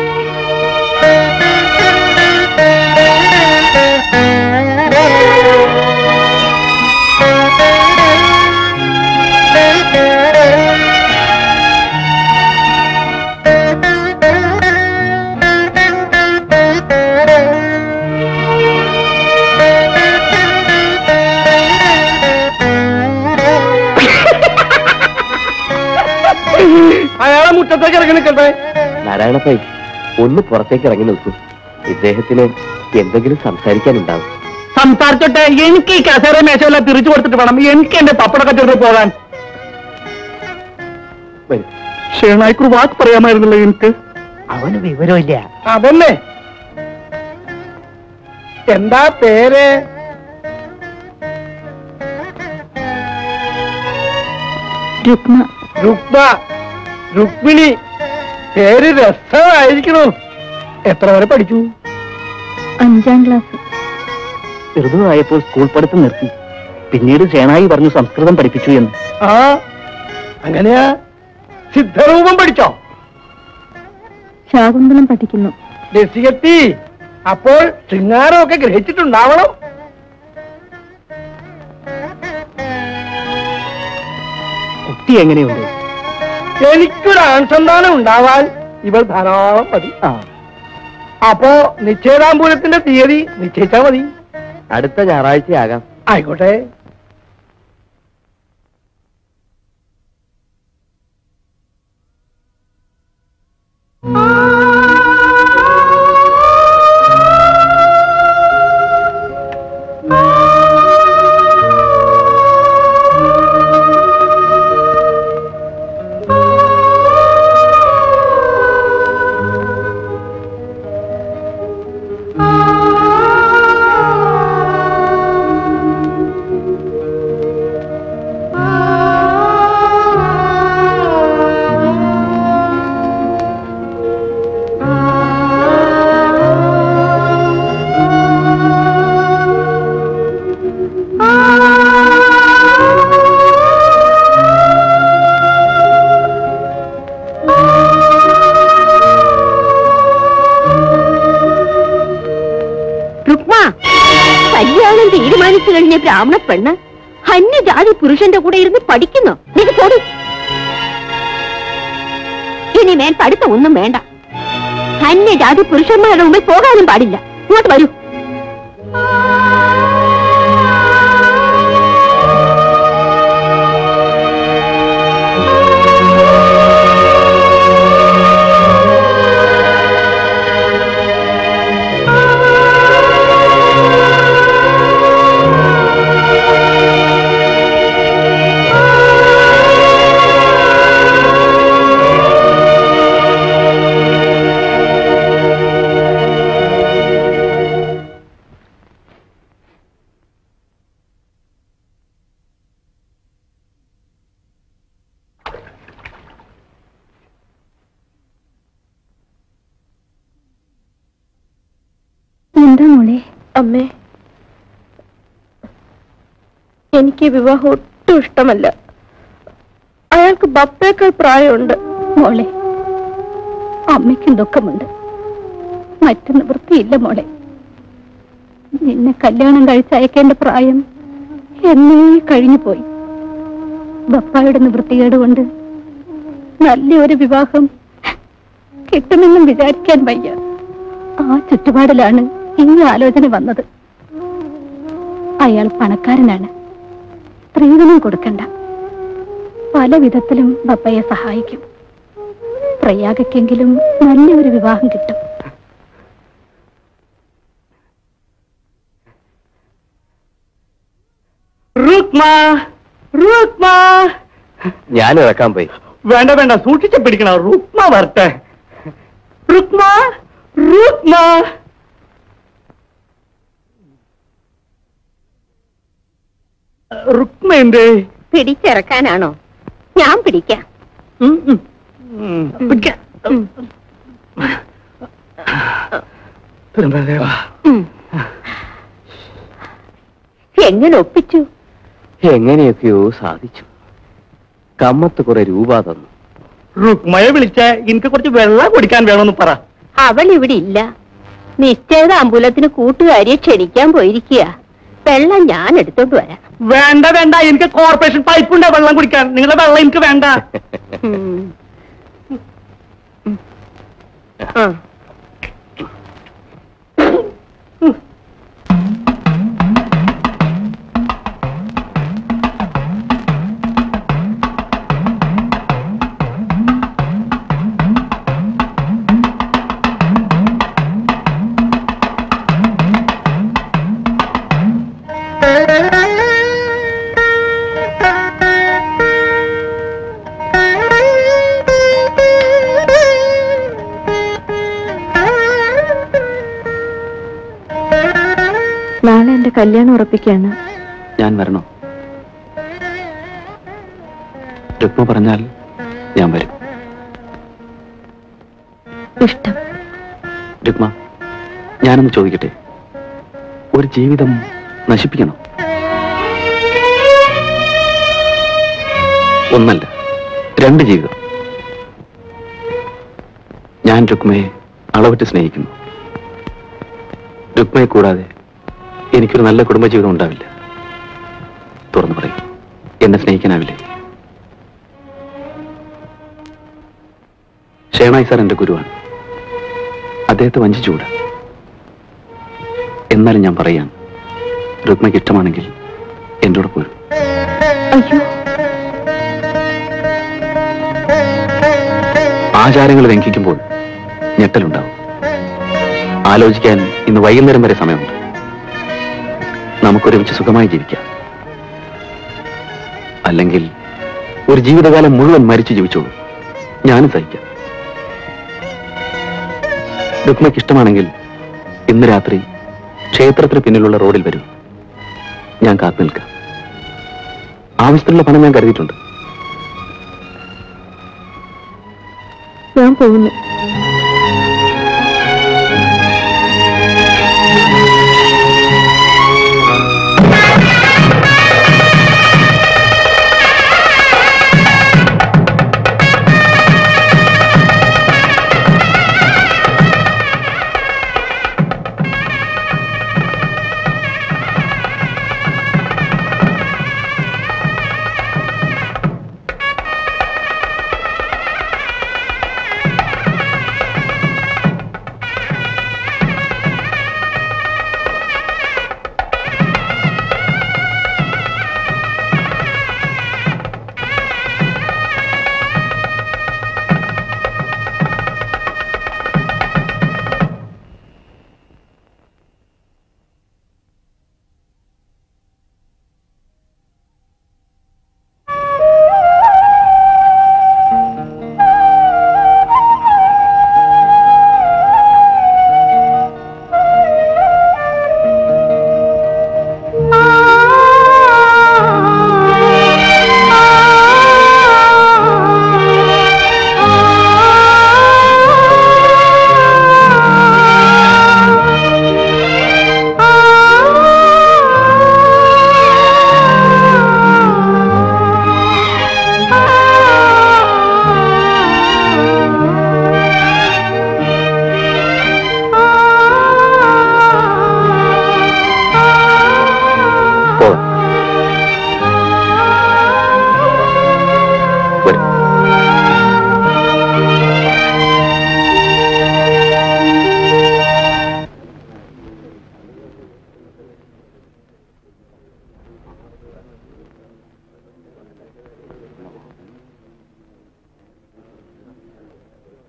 അയാളെ മുറ്റത്തേക്ക് ഇറങ്ങി നിൽക്കട്ടെ. നാരായണപ്പായി, ഒന്ന് പുറത്തേക്ക് ഇറങ്ങി നിൽക്കൂ. ഇദ്ദേഹത്തിന് എന്തെങ്കിലും സംസാരിക്കാനുണ്ടാവും. സംസാരിച്ചോട്ടെ. എനിക്ക് ഈ കസേര മേശയെല്ലാം തിരിച്ചു കൊടുത്തിട്ട് വേണം എനിക്ക് എന്റെ പപ്പട കച്ചവടത്തിൽ പോകാൻ. ഷേണായിക്കൊരു വാക്ക് പറയാമായിരുന്നല്ലോ എനിക്ക്. അവന് വിവരമില്ല. അതന്നെ. എന്താ പേര്? രുക്മ. രുക്മ, രുക്മിണി. പേര് രസമായിരിക്കണോ? എത്ര വരെ പഠിച്ചു? 5ാം ക്ലാസ്. ചെറുതായപ്പോൾ സ്കൂൾ പഠിത്തം നിർത്തി. പിന്നീട് ഷേണായി പറഞ്ഞു സംസ്കൃതം പഠിപ്പിച്ചു എന്ന്. ആ, അങ്ങനെയാ? സിദ്ധരൂപം പഠിച്ചോ? ശാകുന്തളം പഠിക്കുന്നു. രസികത്തി, അപ്പോൾ ശൃംഗാരമൊക്കെ ഗ്രഹിച്ചിട്ടുണ്ടാവണം. കുട്ടി എങ്ങനെയുണ്ട്? എനിക്കൊരു ആൺസന്താനം ഉണ്ടാവാൻ ഇവൾ ധാരാളം മതി. അപ്പോ നിശ്ചയദാമ്പൂലത്തിന്റെ തീയതി നിശ്ചയിച്ചാ മതി. അടുത്ത ഞായറാഴ്ചയാകാം. ആയിക്കോട്ടെ. കല്യാണം തീരുമാനിച്ചു കഴിഞ്ഞ ബ്രാഹ്മണ പെണ്ണ് അന്യജാതി പുരുഷന്റെ കൂടെ ഇരുന്ന് പഠിക്കുന്നു. ഇത് കൂടി ഇനി മേൽ പഠിത്തം ഒന്നും വേണ്ട. അന്യജാതി പുരുഷന്മാരുടെ മുമ്പിൽ പോകാനും പാടില്ല. ഇങ്ങോട്ട് വരൂ. എന്താ മോളെ? അമ്മേ, എനിക്ക് വിവാഹം ഒട്ടും ഇഷ്ടമല്ല. അയാൾക്ക് ബപ്പേക്കാൾ പ്രായമുണ്ട്. മോളെ, അമ്മയ്ക്കും ദുഃഖമുണ്ട്. മറ്റു നിവൃത്തിയില്ല മോളെ. നിന്നെ കല്യാണം കഴിച്ചയക്കേണ്ട പ്രായം എന്നേ കഴിഞ്ഞു പോയി. ബപ്പായുടെ നിവൃത്തികേട് കൊണ്ട് നല്ലൊരു വിവാഹം കിട്ടുമെന്നും വിചാരിക്കാൻ വയ്യ. ആ ചുറ്റുപാടിലാണ് ഈ ആലോചന വന്നത്. അയാൾ പണക്കാരനാണ്, സ്ത്രീധനം കൊടുക്കണ്ട. പല വിധത്തിലും ബപ്പയെ സഹായിക്കും. പ്രയാഗക്കെങ്കിലും നല്ലൊരു വിവാഹം കിട്ടും. ഞാൻ ഇറക്കാൻ പോയി. വേണ്ട വേണ്ട, സൂക്ഷിച്ച് പിടിക്കണം. റുക്മ വരട്ടെ. റുക്മ, റുക്മ. റുക്മ എന്തേ? പിടിച്ചിറക്കാനാണോ? ഞാൻ പിടിക്കാം. പിടിക്കാം. എങ്ങനെ ഒപ്പിച്ചു? എങ്ങനെയൊക്കെയോ സാധിച്ചു. കമ്മത്ത് കുറെ രൂപ തന്നു. റുക്മയെ വിളിച്ച എനിക്ക് കുറച്ച് വെള്ളം കുടിക്കാൻ വേണമെന്ന് പറ. അവൾ ഇവിടെ ഇല്ല. നിശ്ചയത അമ്പലത്തിന് കൂട്ടുകാരിയെ ക്ഷണിക്കാൻ പോയിരിക്കുക. വെള്ളം ഞാൻ എടുത്തോണ്ട് വരാം. വേണ്ട വേണ്ട, എനിക്ക് കോർപ്പറേഷൻ പൈപ്പുണ്ട് വെള്ളം കുടിക്കാൻ. നിങ്ങളുടെ വെള്ളം എനിക്ക് വേണ്ട. നാളെ എന്റെ കല്യാണം ഉറപ്പിക്കാണ്. ഞാൻ വരണോ? രുക്മ പറഞ്ഞാൽ ഞാൻ വരും. ഇഷ്ടം. രുക്മ, ഞാനൊന്ന് ചോദിക്കട്ടെ, ഒരു ജീവിതം നശിപ്പിക്കണോ? ഒന്നല്ല, 2 ജീവിതം. ഞാൻ രുക്മയെ അളവിട്ട് സ്നേഹിക്കുന്നു. രുക്മയെ കൂടാതെ എനിക്കൊരു നല്ല കുടുംബജീവിതം ഉണ്ടാവില്ല. തുറന്നു പറയും, എന്നെ സ്നേഹിക്കാനാവില്ലേ? ഷേണായി സാർ എന്റെ ഗുരുവാണ്. അദ്ദേഹത്തെ വഞ്ചിച്ചുകൂടാ. എന്നാലും ഞാൻ പറയാം, രുക്മയ്ക്ക് ഇഷ്ടമാണെങ്കിൽ എൻ്റെ കൂടെ പോരും. അയ്യോ, ആചാരങ്ങൾ ലംഘിക്കുമ്പോൾ ഞെട്ടലുണ്ടാവും. ആലോചിക്കാൻ ഇന്ന് വൈകുന്നേരം വരെ സമയമുണ്ട്. നമുക്കൊരുമിച്ച് സുഖമായി ജീവിക്കാം. അല്ലെങ്കിൽ ഒരു ജീവിതകാലം മുഴുവൻ മരിച്ചു ജീവിച്ചോളൂ. ഞാനും സഹിക്കാം. രുക്മയ്ക്ക് ഇഷ്ടമാണെങ്കിൽ ഇന്ന് രാത്രി ക്ഷേത്രത്തിന് പിന്നിലുള്ള റോഡിൽ വരും. ഞാൻ കാത്തു നിൽക്കാം. ആവശ്യത്തിനുള്ള പണം ഞാൻ കരുതിയിട്ടുണ്ട്. ഞാൻ പോകുന്നു.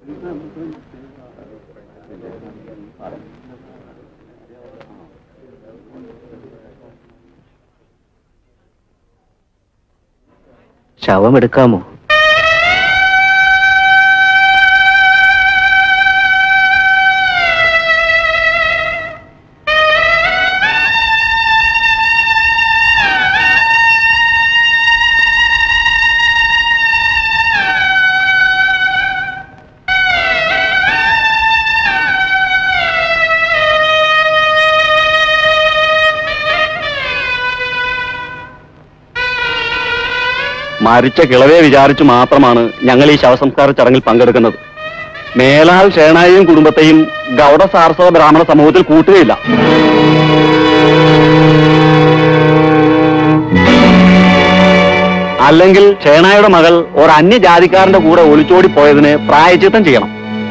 ശവമെടുക്കാമോ? മരിച്ച കിളവയെ വിചാരിച്ചു മാത്രമാണ് ഞങ്ങൾ ഈ ശവസംസ്കാര ചടങ്ങിൽ പങ്കെടുക്കുന്നത്. മേലാൽ ഷേണായെയും കുടുംബത്തെയും ഗൗഡ സാർസവ ബ്രാഹ്മണ സമൂഹത്തിൽ കൂട്ടുകയില്ല. അല്ലെങ്കിൽ ഷേണായുടെ മകൾ ഒരു അന്യജാതിക്കാരന്റെ കൂടെ ഒളിച്ചോടി പോയതിന് പ്രായശ്ചിത്തം ചെയ്യണം.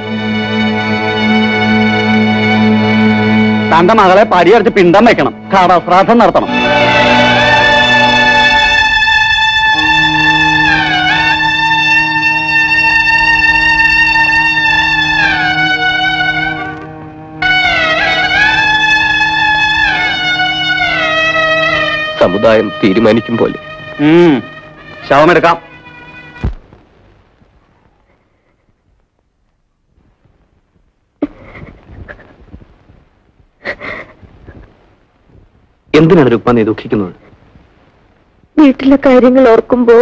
തന്റെ മകളെ പടിയടിച്ച് പിണ്ടം വെക്കണം, കടശ്രാദ്ധം നടത്തണം. സമുദായം തീരുമാനിക്കും പോലെ. ശവമെടുക്കാം. എന്തിനാണ് രുക്മ നീ ദുഃഖിക്കുന്നത്? വീട്ടിലെ കാര്യങ്ങൾ ഓർക്കുമ്പോ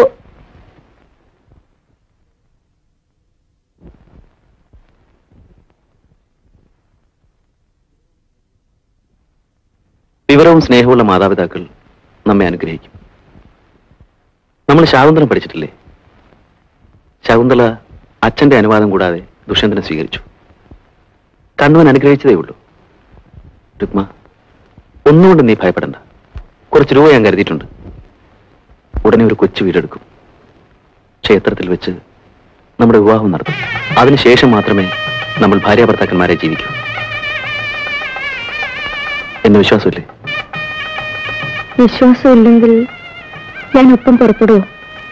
വിവരവും സ്നേഹമുള്ള മാതാപിതാക്കൾ നമ്മെ അനുഗ്രഹിക്കും. നമ്മൾ ശാകുന്തളം പഠിച്ചിട്ടില്ലേ? ശകുന്തള അച്ഛന്റെ അനുവാദം കൂടാതെ ദുഷ്യന്തനെ സ്വീകരിച്ചു. കണ്ണവൻ അനുഗ്രഹിച്ചതേ ഉള്ളൂ. രുക്മ, ഒന്നുകൊണ്ട് നീ ഭയപ്പെടണ്ട. കുറച്ച് രൂപ ഞാൻ കരുതിയിട്ടുണ്ട്. ഉടനെ ഒരു കൊച്ചു വീടെടുക്കും. ക്ഷേത്രത്തിൽ വെച്ച് നമ്മുടെ വിവാഹം നടത്തും. അതിനുശേഷം മാത്രമേ നമ്മൾ ഭാര്യാഭർത്താക്കന്മാരെ ജീവിക്കൂ. എന്നെ വിശ്വാസമില്ലേ? വിശ്വാസമില്ലെങ്കിൽ ഞാൻ ഒപ്പം പുറപ്പെടുവോ?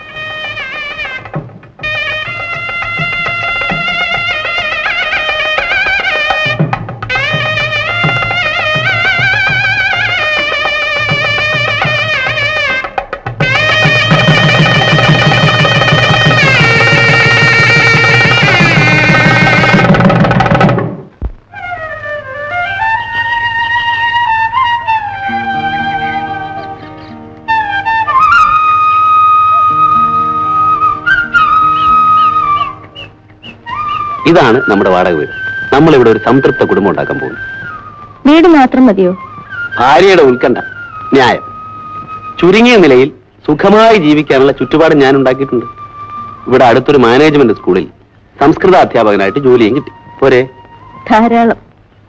ഇതാണ് നമ്മുടെ വാടക വീട്. നമ്മളിവിടെ ഒരു സംതൃപ്ത കുടുംബം ഉണ്ടാക്കാൻ പോകുന്നു. വീട് മാത്രം മതിയോ? ഭാര്യയുടെ ഉത്കണ്ഠ ന്യായം. ചുരുങ്ങിയ നിലയിൽ സുഖമായി ജീവിക്കാനുള്ള ചുറ്റുപാട് ഞാൻ ഉണ്ടാക്കിയിട്ടുണ്ട്. ഇവിടെ അടുത്തൊരു മാനേജ്മെന്റ് സ്കൂളിൽ സംസ്കൃത അധ്യാപകനായിട്ട് ജോലിയും കിട്ടി. പോരെ? ധാരാളം.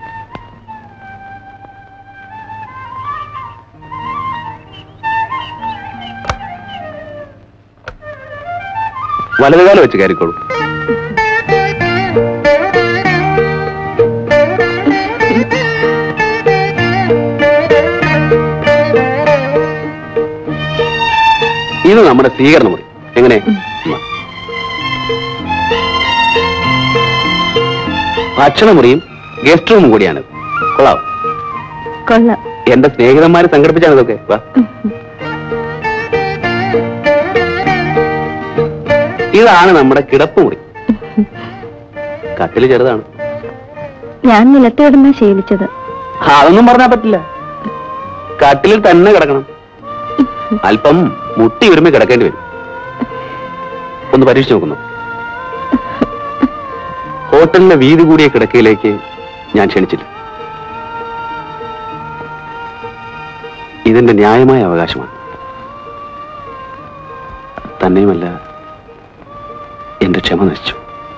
വലതുകാലം വെച്ച് കയറിക്കോളൂ. ഇത് നമ്മുടെ സ്വീകരണ മുറി. എങ്ങനെ? ഭക്ഷണമുറിയും ഗസ്റ്റ് റൂമും കൂടിയാണ്. കൊള്ളാം. കൊള്ളാം. എന്റെ സ്നേഹിതന്മാര് സംഘടിപ്പിച്ചാണ് ഇതൊക്കെ. വാ. ഇതാണ് നമ്മുടെ കിടപ്പുമുറി. കട്ടില് ചെറുതാണ്. ഞാൻ നിലത്ത് കിടന്നാ ശീലിച്ചത്. അതൊന്നും പറഞ്ഞാൽ പറ്റില്ല. കട്ടിലിൽ തന്നെ കിടക്കണം. അല്പം മുട്ടി ഒരുമി കിടക്കേണ്ടി വരും. ഒന്ന് പരീക്ഷിച്ച് നോക്കുന്നു. ഹോട്ടലിലെ വീതി കൂടിയ കിടക്കയിലേക്ക് ഞാൻ ക്ഷണിച്ചില്ല. ഇതെന്റെ ന്യായമായ അവകാശമാണ്. തന്നെയുമല്ല, എന്റെ ക്ഷമ നശിച്ചു.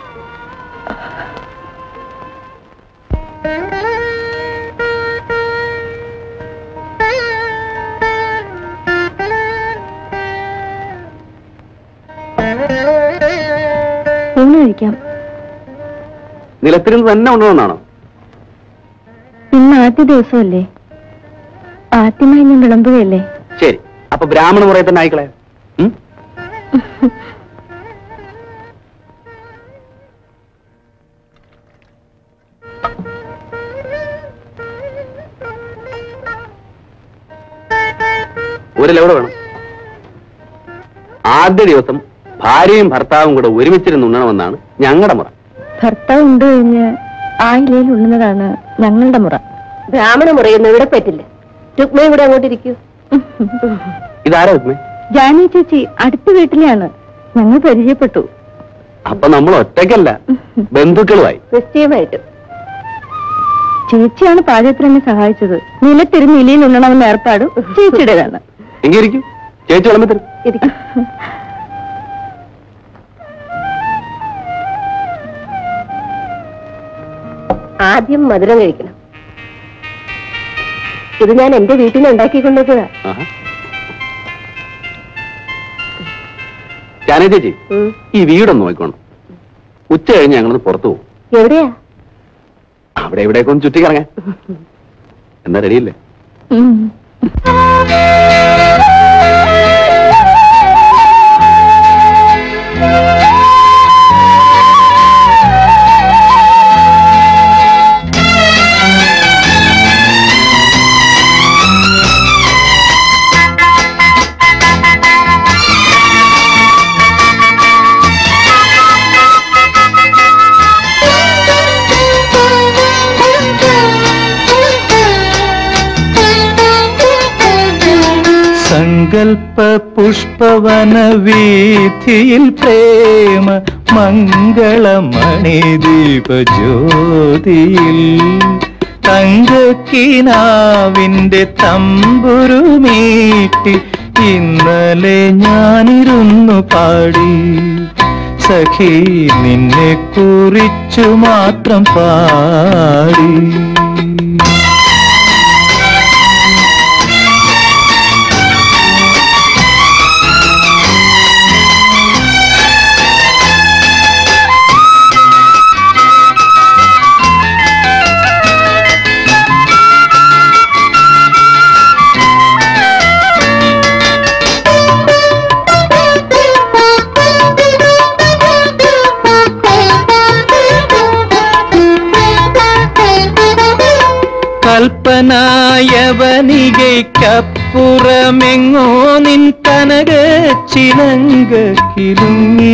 ഊണ് കഴിക്കാം. നിലത്തിരുന്ന് തന്നെ ഉണ്ടോന്നാണോ? ഇന്ന് ആദ്യ ദിവസമല്ലേ, ആദ്യമായി ഞാൻ വിളമ്പുകയല്ലേ. ശരി, അപ്പൊ ബ്രാഹ്മണ മുറയെ തന്നെ ആയിക്കളെ. ഒരു ലവിടെ വേണം. ആദ്യ ദിവസം ഭാര്യയും ഭർത്താവും കൂടെ ഒരുമിച്ചിരുന്ന് ഉണ്ണണമെന്നാണ് ഞങ്ങളുടെ മുറ. ഭർത്താവ് ഉണ്ട് കഴിഞ്ഞ് ആ ഇലയിൽ ഉണ്ണുന്നതാണ് ഞങ്ങളുടെ മുറ. ബ്രാഹ്മണ മുറയൊന്നും ഇവിടെ പറ്റില്ല. രുക്മയും കൂടെ അങ്ങോട്ടിരിക്കൂ. ഇതാരാ രുക്മേ? ജാനി ചേച്ചി അടുത്ത വീട്ടിലെയാണ്. ഞങ്ങൾ പരിചയപ്പെട്ടു. അപ്പൊ നമ്മൾ ഒറ്റയ്ക്കല്ല, ബന്ധുക്കളുമായി. നിശ്ചയമായിട്ടും ചേച്ചിയാണ് പാചകത്തിന് എന്നെ സഹായിച്ചത്. നിലത്തിരുന്ന് ഇലയിൽ ഉണ്ണണമെന്ന ഏർപ്പാട് ചേച്ചിയുടേതാണ്. എങ്കിൽ ഇരിക്കും, ചേച്ചി വിളമ്പത്തരും. ആദ്യം മധുരം കഴിക്കണം. ഇത് ഞാൻ എന്റെ വീട്ടിൽ നിന്ന് ഉണ്ടാക്കിക്കൊണ്ടതാ. ജാനേ ചേച്ചി, ഈ വീടൊന്ന് നോക്കണം. ഉച്ച കഴിഞ്ഞ് ഞങ്ങളൊന്ന് പുറത്തു പോകും. എവിടെയാ? അവിടെ എവിടെയൊക്കെ ഒന്ന് ചുറ്റിക്കിറങ്ങാൻ. എന്താ റെഡിയല്ലേ? സങ്കൽപ്പ പുഷ്പവന വീഥിയിൽ പ്രേമ മംഗളമണിദീപജ്യോതിയിൽ തങ്കക്കിനാവിന്റെ തമ്പുരുമീട്ടി ഇന്നലെ ഞാനിരുന്നു പാടി. സഖി നിന്നെ കുറിച്ചു മാത്രം പാടി. കൽപ്പനായവനികയ്ക്കപ്പുറമെങ്ങോ നിൻ കനക ചിലങ്ക കിലുങ്ങി.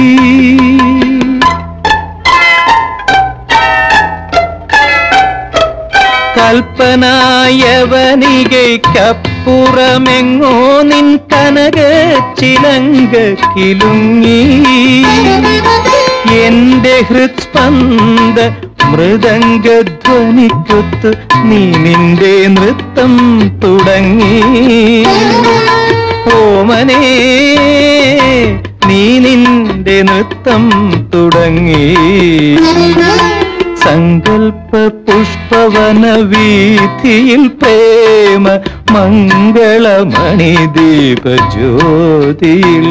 കൽപ്പനായവനികയ്ക്കപ്പുറമെങ്ങോ നിൻ കനക ചിലങ്ക കിലുങ്ങി. എന്റെ ഹൃത്സ്പന്ദ മൃദംഗധ്വനിക്കൊത്ത് നീ നിന്റെ നൃത്തം തുടങ്ങി. ഓമനേ നീ നിന്റെ നൃത്തം തുടങ്ങി. സങ്കൽപ്പ പുഷ്പവന വീഥിയിൽ പ്രേമ മംഗളമണിദീപജ്യോതിയിൽ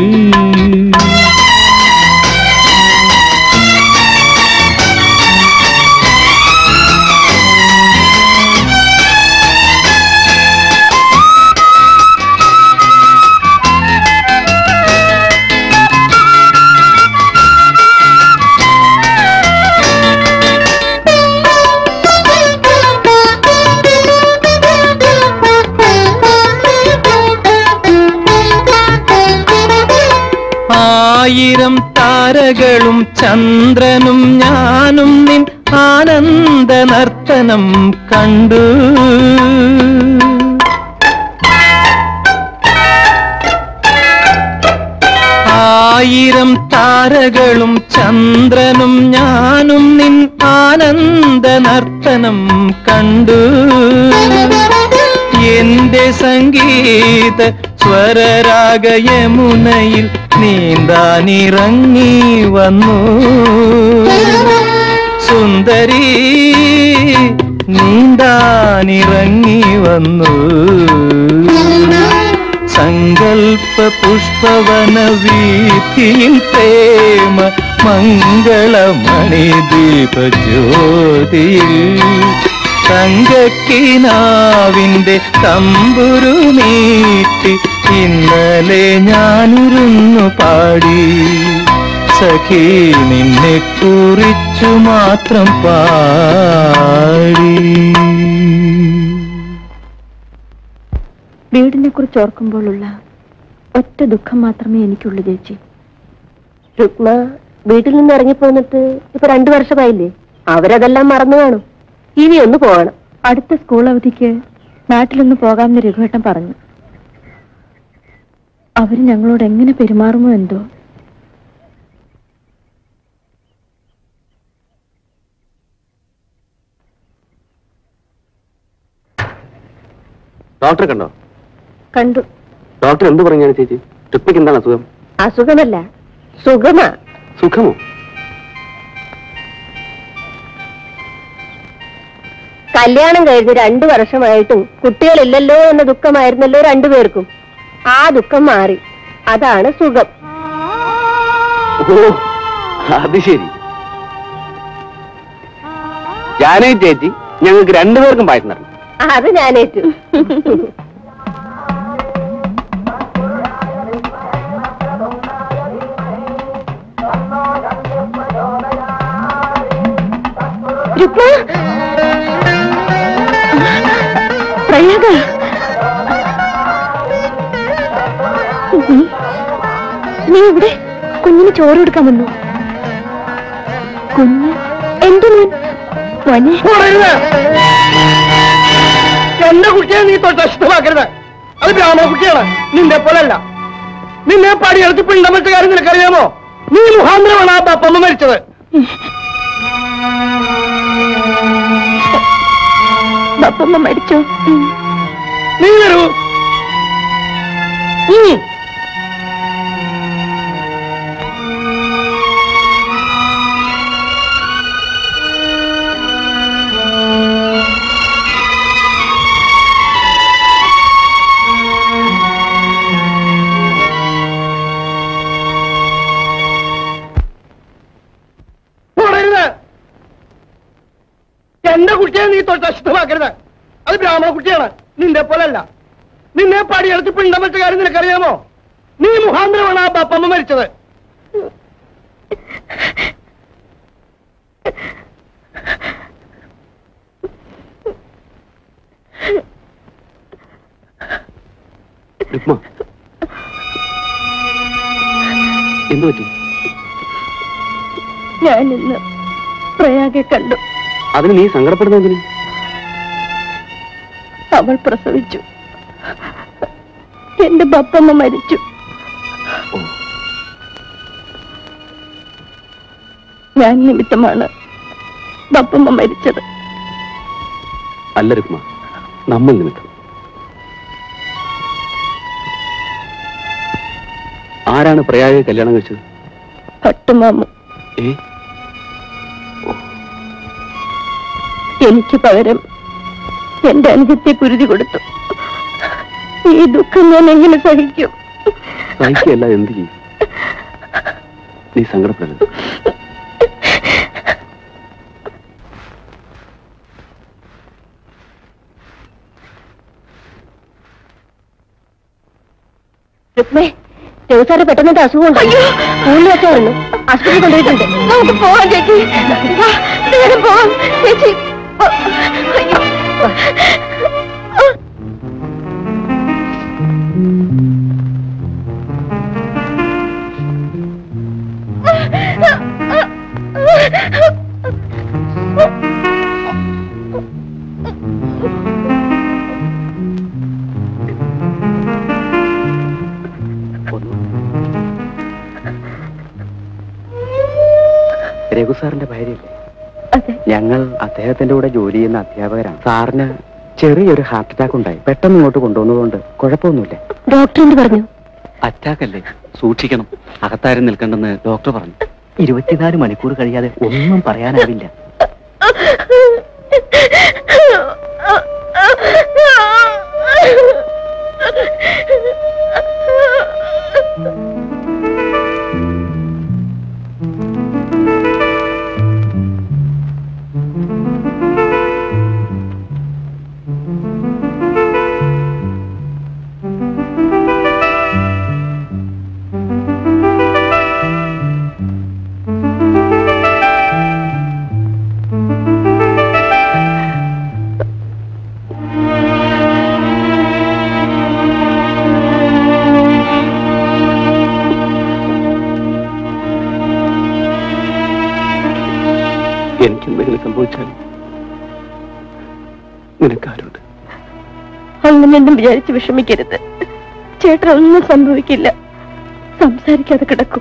ആയിരം താരകളും ചന്ദ്രനും ഞാനും നിൻ ആനന്ദ നർത്തനം കണ്ടു. ആയിരം താരകളും ചന്ദ്രനും ഞാനും നിൻ ആനന്ദ നർത്തനം കണ്ടു. എന്റെ സംഗീത സ്വരരാഗ യമുനയിൽ നീന്താനിറങ്ങി വന്നു. സുന്ദരി നീന്താനിറങ്ങി വന്നു. സങ്കൽപ്പ പുഷ്പവന വീഥിയിൽ പ്രേമ മംഗളമണിദീപജ്യോതിയിൽ തങ്കക്കിനാവിന്റെ തമ്പുരുമീട്ടി ഇന്നലെ ഞാനിരുന്നു പാടി. സഖി നിന്നെ കുറിച്ചു മാത്രം പാടി. വീടിനെ കുറിച്ച് ഓർക്കുമ്പോഴുള്ള ഒറ്റ ദുഃഖം മാത്രമേ എനിക്കുള്ളൂ ചേച്ചി. രുക്മ വീട്ടിൽ നിന്ന് ഇറങ്ങിപ്പോന്നിട്ട് ഇപ്പൊ 2 വർഷമായില്ലേ? അവരതെല്ലാം മറന്നു കാണും. ഇനി ഒന്ന് പോകണം. അടുത്ത സ്കൂൾ അവധിക്ക് നാട്ടിലൊന്ന് പോകാമെന്ന് രഘുവേട്ടൻ പറഞ്ഞു. അവര് ഞങ്ങളോട് എങ്ങനെ പെരുമാറുമോ എന്തോ. ഡോക്ടറെ കണ്ടോ? കണ്ടു. ഡോക്ടർ എന്ത് പറഞ്ഞാണ് ചേച്ചി? രുക്മിക്ക് എന്താണ് അസുഖം? അസുഖമല്ല, സുഖമാ. സുഖമോ? കല്യാണം കഴിഞ്ഞ് 2 വർഷമായിട്ടും കുട്ടികളില്ലല്ലോ എന്ന ദുഃഖമായിരുന്നല്ലോ 2 പേർക്കും. ആ ദുഃഖം മാറി. അതാണ് സുഖം. ഓ, അത് ശരി. ജാനകി ചേച്ചി ഞങ്ങൾക്ക് 2 പേർക്കും പായസം തരണം. അത് ഞാനേറ്റു. പ്രയാഗ, നീ ഇവിടെ കുഞ്ഞിന് ചോറ് കൊടുക്കാൻ വന്നു. കുഞ്ഞ് എന്തു മോനെ? എന്റെ കുട്ടിയെ നീ തൊട്ടഷ്ടമാക്കരുത്. അത് ബ്രാഹ്മണ കുട്ടിയാണ്, നിന്റെ പോലല്ല. നിന്നെ പടിയെടുത്ത് പിണ്ടം വെച്ച കാര്യം നിനക്കറിയാമോ? നീ മുഖാന്തരമാണ് ആ ബാപ്പമ്മ മരിച്ചത്. ബാപ്പമ്മ മരിച്ചോ? നീ വരൂ. എന്റെ കുട്ടിയെ നീ തൊട്ടഷ്ടമാക്കരുത്. അത് ബ്രാഹ്മണ കുട്ടിയാണ്, നിന്റെ പോലല്ല. നിന്നെ പടിയെടുത്ത് പിണ്ടം വെച്ച കാര്യം നിനക്കറിയാമോ? നീ മുഖാന്തരമാണ് ആ ബാപ്പമ്മ മരിച്ചത്. എന്തു പറ്റി? ഞാനിന്ന് പ്രയാഗെ കണ്ടു. അതിന് നീ സങ്കടപ്പെടുന്നതിന്? അവൾ പ്രസവിച്ചു. എന്റെ ബപ്പമ്മ മരിച്ചു. ഞാൻ നിമിത്തമാണ് ബപ്പമ്മ മരിച്ചത്. അല്ല രുക്മ, നമ്മൾ നിമിത്തം. ആരാണ് പ്രയാഗെ കല്യാണം കഴിച്ചത്? ഭട്ടുമാമു. എനിക്ക് പകരം എന്റെ അനുജത്തെ കുരുതി കൊടുത്തു. ഈ ദുഃഖം ഞാൻ എങ്ങനെ സഹിക്കും? സഹിക്കല്ല, എന്ത് ചെയ്യും? നീ സങ്കടപ്പെടരുത്. രുക്മേ, രഘുസാറ് പെട്ടെന്നിട്ട് അസുഖമുണ്ടോ? സ്കൂളിൽ വെച്ചായിരുന്നു, ആശുപത്രി കൊണ്ടുപോയിട്ടുണ്ട്. നമുക്ക് പോവാം ചേച്ചി. വേഗം പോവാം ചേച്ചി. രഘുസാറിന്റെ ഭാര്യയല്ലേ? അതെ. ഞങ്ങൾ അദ്ദേഹത്തിന്റെ കൂടെ ജോലി ചെയ്യുന്ന അധ്യാപകരാണ്. സാറിന് ചെറിയൊരു ഹാർട്ട് അറ്റാക്ക് ഉണ്ടായി. പെട്ടെന്ന് ഇങ്ങോട്ട് കൊണ്ടുവന്നതുകൊണ്ട് കുഴപ്പമൊന്നുമില്ല. ഡോക്ടർ എന്ത് പറഞ്ഞു? അറ്റാക്കല്ലേ, സൂക്ഷിക്കണം. അകത്താരും നിൽക്കണ്ടെന്ന് ഡോക്ടർ പറഞ്ഞു. 24 മണിക്കൂർ കഴിയാതെ ഒന്നും പറയാനാവില്ല. എനിക്കെന്തെങ്കിലും സംഭവിച്ചാൽ നിനക്കാരുണ്ട്? അങ്ങനെയൊന്നും വിചാരിച്ച് വിഷമിക്കരുത്. ചേട്ടനൊന്നും സംഭവിക്കില്ല. സംസാരിക്കാതെ കിടക്കൂ.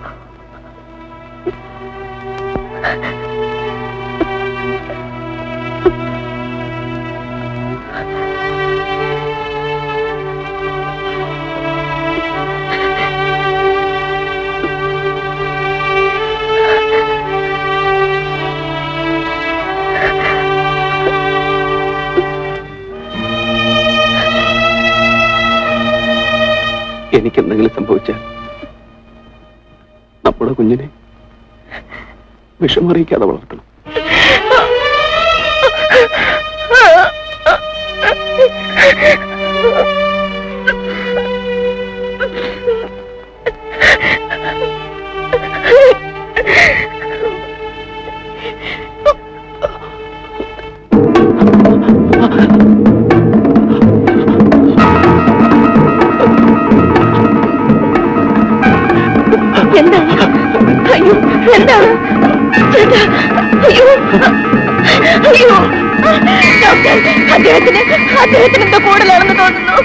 എനിക്കെന്തെങ്കിലും സംഭവിച്ചാൽ നമ്മുടെ കുഞ്ഞിനെ വിഷമറിയിക്കാതെ വളർത്തണം. എന്താണ്? അയ്യോ, എന്താണ് ചേട്ടാ? അയ്യോ, അയ്യോ, ഡോക്ടർ, അദ്ദേഹത്തിന് എന്തോ കൂടുതലാണെന്ന് തോന്നുന്നു.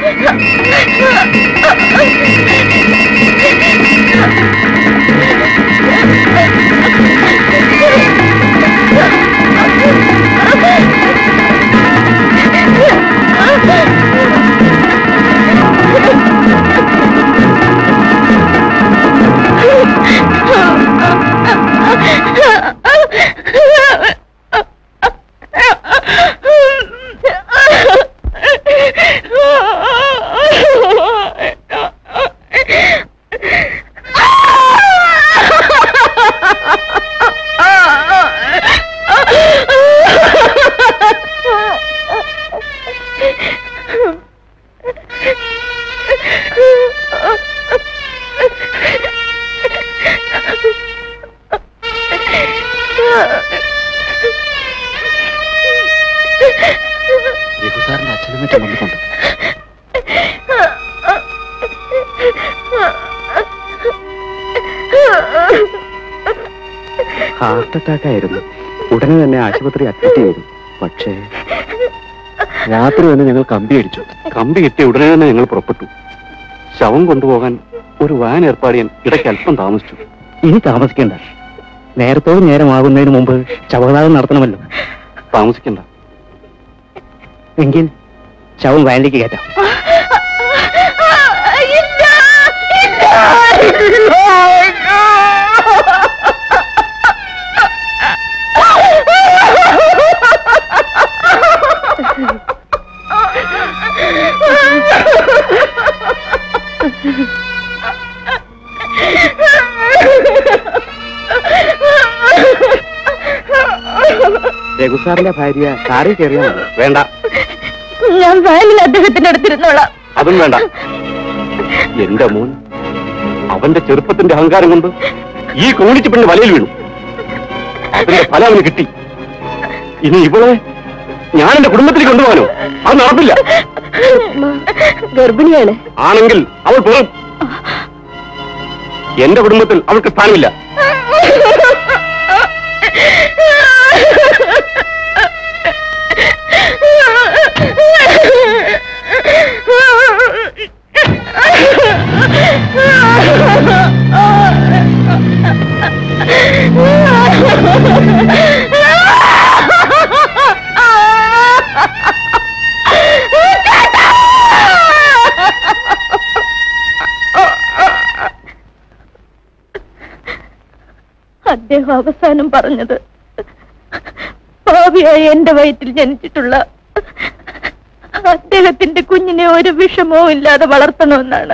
രഘുസാറിന്റെ അച്ഛനും മറ്റും വന്നിട്ടുണ്ട്. ഹാർട്ട് അറ്റാക്ക് ആയിരുന്നു. ഉടനെ തന്നെ ആശുപത്രി അഡ്മിറ്റ് ചെയ്തു. പക്ഷേ രാത്രി തന്നെ ഞങ്ങൾ കമ്പി അടിച്ചു. കമ്പി കിട്ടിയ ഉടനെ തന്നെ ഞങ്ങൾ പുറപ്പെട്ടു. ശവം കൊണ്ടുപോകാൻ ഒരു വാൻ ഏർപ്പാട് ചെയ്യാൻ ഇടയ്ക്ക് അല്പം താമസിച്ചു. ഇനി താമസിക്കണ്ട. നേരത്തോട് നേരമാകുന്നതിന് മുമ്പ് ശവദാഹം നടത്തണമല്ലോ. താമസിക്കണ്ട. എങ്കിൽ ശവം വാനിലേക്ക് കയറ്റാം. രഘുസാറിന്റെ ഭാര്യ കാറിൽ കയറിയാ മതി. വേണ്ട, ഞാൻ വാനിൽ അദ്ദേഹത്തിന്റെ അടുത്തിരുന്നോളാം. അതും വേണ്ട. എന്റെ മോൻ അവന്റെ ചെറുപ്പത്തിന്റെ അഹങ്കാരം കൊണ്ട് ഈ കോണിച്ച് പെണ്ണ് വലയിൽ വീണു. അതിന്റെ ഫലം അവന് കിട്ടി. ഇനി ഇവളെ ഞാൻ എന്റെ കുടുംബത്തിലേക്ക് കൊണ്ടുപോകാനോ? അത് നടപ്പില്ല. ഗർഭിണിയാണ്. ആണെങ്കിൽ അവൾ പുറം. എന്റെ കുടുംബത്തിൽ അവൾക്ക് സ്ഥാനമില്ല. അദ്ദേഹം അവസാനം പറഞ്ഞത് ഭാവിയായി എന്റെ വയറ്റിൽ ജനിച്ചിട്ടുള്ള അദ്ദേഹത്തിന്റെ കുഞ്ഞിനെ ഒരു വിഷമവും ഇല്ലാതെ വളർത്തണമെന്നാണ്.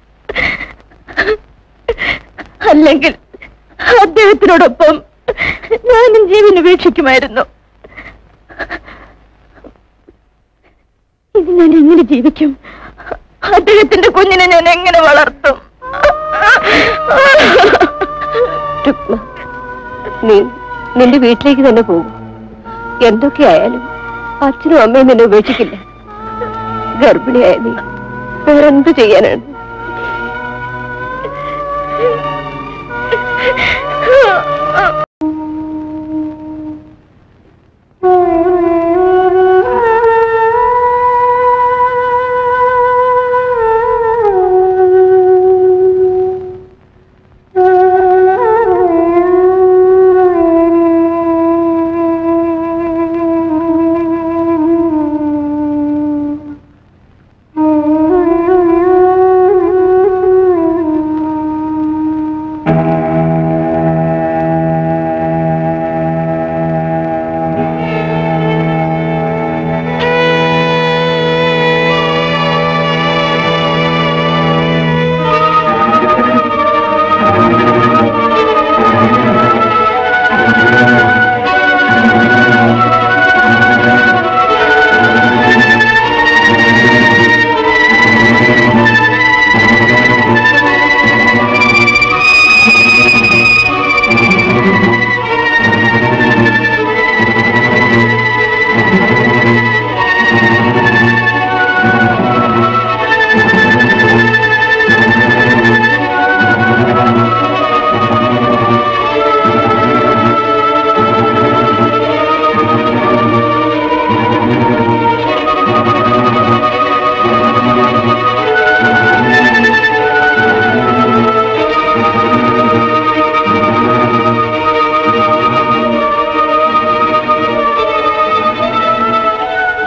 അല്ലെങ്കിൽ അദ്ദേഹത്തിനോടൊപ്പം ഞാനും ജീവൻ ഉപേക്ഷിക്കുമായിരുന്നു. ഇത് ഞാൻ എങ്ങനെ ജീവിക്കും? അദ്ദേഹത്തിന്റെ കുഞ്ഞിനെ ഞാൻ എങ്ങനെ വളർത്തും? നീ നിന്റെ വീട്ടിലേക്ക് തന്നെ പോകും. എന്തൊക്കെയായാലും അച്ഛനും അമ്മയും നിന്നെ ഉപേക്ഷിക്കില്ല. ഗർഭിണിയായ നീ വേറെന്തു ചെയ്യാനാണ്?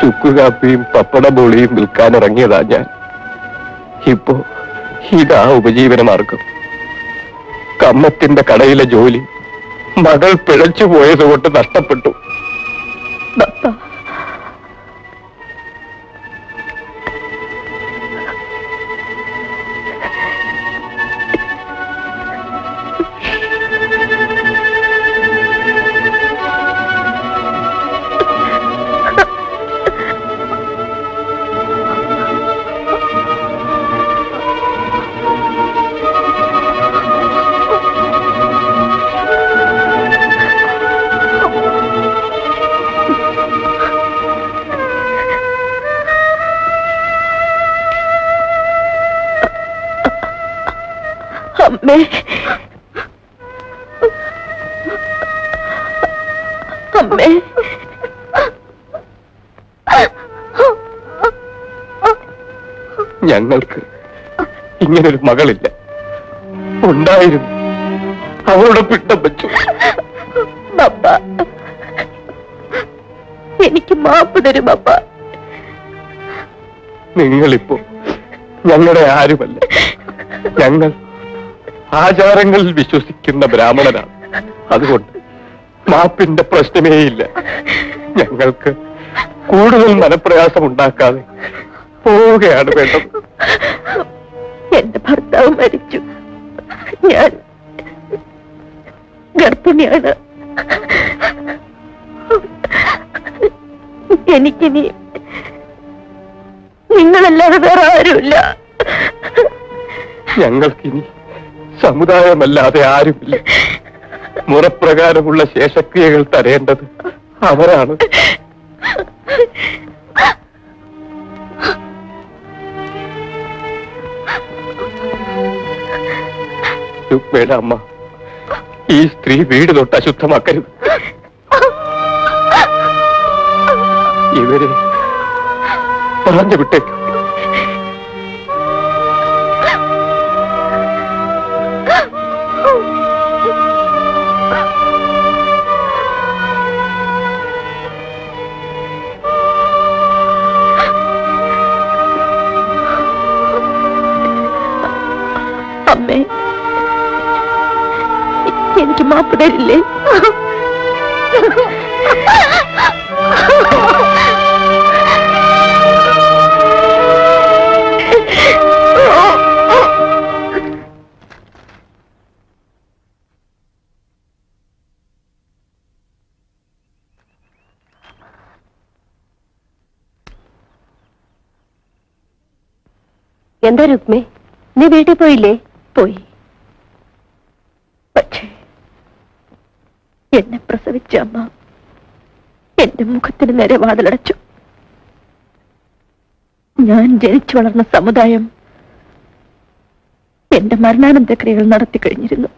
ചുക്കുകാപ്പിയും പപ്പടബോളിയും വിൽക്കാനിറങ്ങിയതാ ഞാൻ. ഇപ്പോ ഇതാ ഉപജീവനമാർഗം. കമ്മത്തിന്റെ കടയിലെ ജോലി മകൾ പിഴച്ചു പോയതുകൊണ്ട് നഷ്ടപ്പെട്ടു. അമ്മേ, അമ്മേ, ഞങ്ങൾക്ക് ഇങ്ങനൊരു മകളില്ല. ഉണ്ടായിരുന്നു, അവളുടെ പിണ്ടം വെച്ചു. പപ്പ, എനിക്ക് മാപ്പ് തരും പപ്പ. നിങ്ങളിപ്പോ ഞങ്ങളുടെ ആരുമല്ല. ഞങ്ങൾ ആചാരങ്ങളിൽ വിശ്വസിക്കുന്ന ബ്രാഹ്മണനാണ്. അതുകൊണ്ട് മാപ്പിന്റെ പ്രശ്നമേയില്ല. ഞങ്ങൾക്ക് കൂടുതൽ മനപ്രയാസം ഉണ്ടാക്കാതെ പോവുകയാണ് വേണ്ടത്. എന്റെ ഭർത്താവ് മരിച്ചു. ഞാൻ ഗർഭിണിയാണ്. എനിക്കിനി നിങ്ങളല്ലാതെ വേറെ ആരുമില്ല. ഞങ്ങൾക്കിനി സമുദായമല്ലാതെ ആരുമില്ല. മുറപ്രകാരമുള്ള ശേഷക്രിയകൾ തരേണ്ടത് അവരാണ്. രുക്മയുടെ അമ്മ, ഈ സ്ത്രീ വീട് തൊട്ട് അശുദ്ധമാക്കരുത്. ഇവരെ പറഞ്ഞു വിട്ടേക്കും. അമ്മേ, എനിക്ക് മാപ്പ് തരില്ലേ? എന്താ രുക്മേ, നീ വീട്ടിൽ പോയില്ലേ? പോയി. പക്ഷേ എന്നെ പ്രസവിച്ച അമ്മ എന്റെ മുഖത്തിന് നേരെ വാതിലടച്ചു. ഞാൻ ജനിച്ചു വളർന്ന സമുദായം എന്റെ മരണാനന്തര ക്രിയകൾ നടത്തി കഴിഞ്ഞിരുന്നു.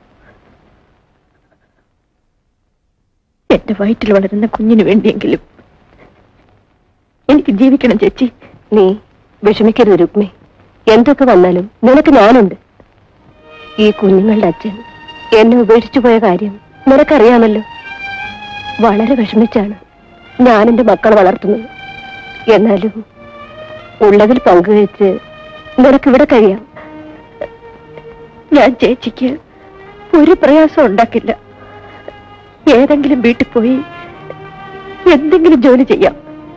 എന്റെ വയറ്റിൽ വളരുന്ന കുഞ്ഞിനു വേണ്ടിയെങ്കിലും എനിക്ക് ജീവിക്കണം ചേച്ചി. നീ വിഷമിക്കരുത് രുക്മേ. എന്തൊക്കെ വന്നാലും നിനക്ക് ഞാനുണ്ട്. ഈ കുഞ്ഞുങ്ങളുടെ അച്ഛൻ എന്നെ ഉപേക്ഷിച്ചു പോയ കാര്യം നിനക്കറിയാമല്ലോ. വളരെ വിഷമിച്ചാണ് ഞാൻ എന്റെ മക്കളെ വളർത്തുന്നത്. എന്നാലും ഉള്ളതിൽ പങ്കുവെച്ച് നിനക്കിവിടെ കഴിയാം. ഞാൻ ചേച്ചിക്ക് ഒരു പ്രയാസം ഉണ്ടാക്കില്ല. ഏതെങ്കിലും വീട്ടിൽ പോയി എന്തെങ്കിലും ജോലി ചെയ്യാം.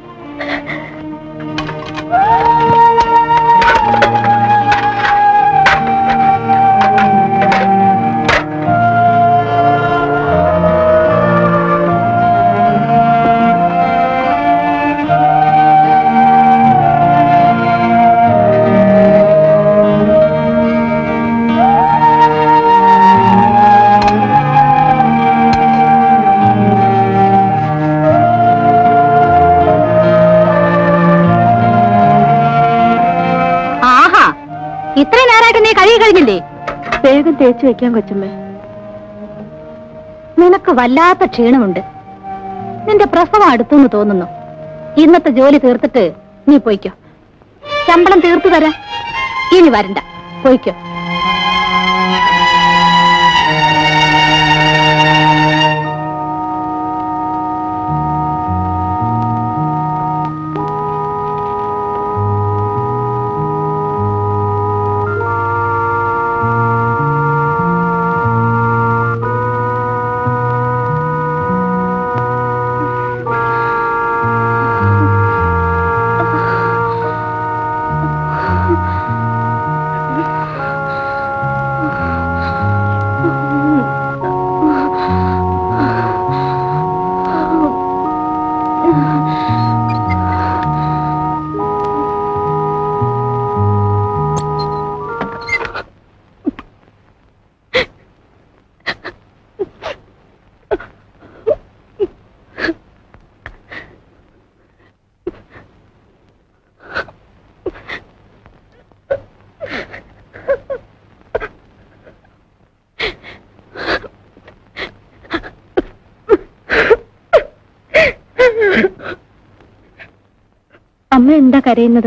ഇത്രയും നേരമായിട്ട് നീ കഴിയ കഴിഞ്ഞില്ലേ? വേഗം തേച്ചു വെക്കാൻ കൊച്ചമ്മേ. നിനക്ക് വല്ലാത്ത ക്ഷീണമുണ്ട്. നിന്റെ പ്രസവം അടുത്തെന്ന് തോന്നുന്നു. ഇന്നത്തെ ജോലി തീർത്തിട്ട് നീ പോയിക്കോ. ശമ്പളം തീർത്തു തരാം. ഇനി വരണ്ട, പോയിക്കോ. അമ്മ എന്താ കരയുന്നത്?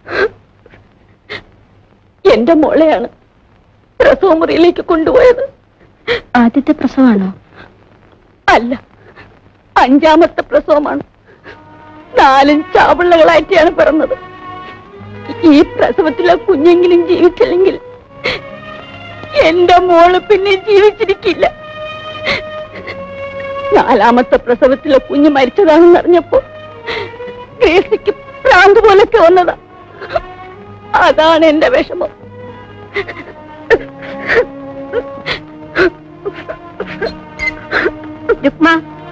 എന്റെ മോളെയാണ് പ്രസവമുറിയിലേക്ക് കൊണ്ടുപോയത്. ആദ്യത്തെ പ്രസവമാണോ? അല്ല, 5ാമത്തെ പ്രസവമാണ്. 4 ചാപിള്ളകളായിട്ടാണ് പിറന്നത്. ഈ പ്രസവത്തിലെ കുഞ്ഞെങ്കിലും ജീവിച്ചില്ലെങ്കിൽ എന്റെ മോള് പിന്നെ ജീവിച്ചിരിക്കില്ല. 4ാമത്തെ പ്രസവത്തിലെ കുഞ്ഞ് മരിച്ചതാണെന്ന് അറിഞ്ഞപ്പോ ഗ്രേസിക്ക് പ്രാന്ത് പോലൊക്കെ വന്നതാ. അതാണ് എന്റെ വിഷമം. രുക്മ,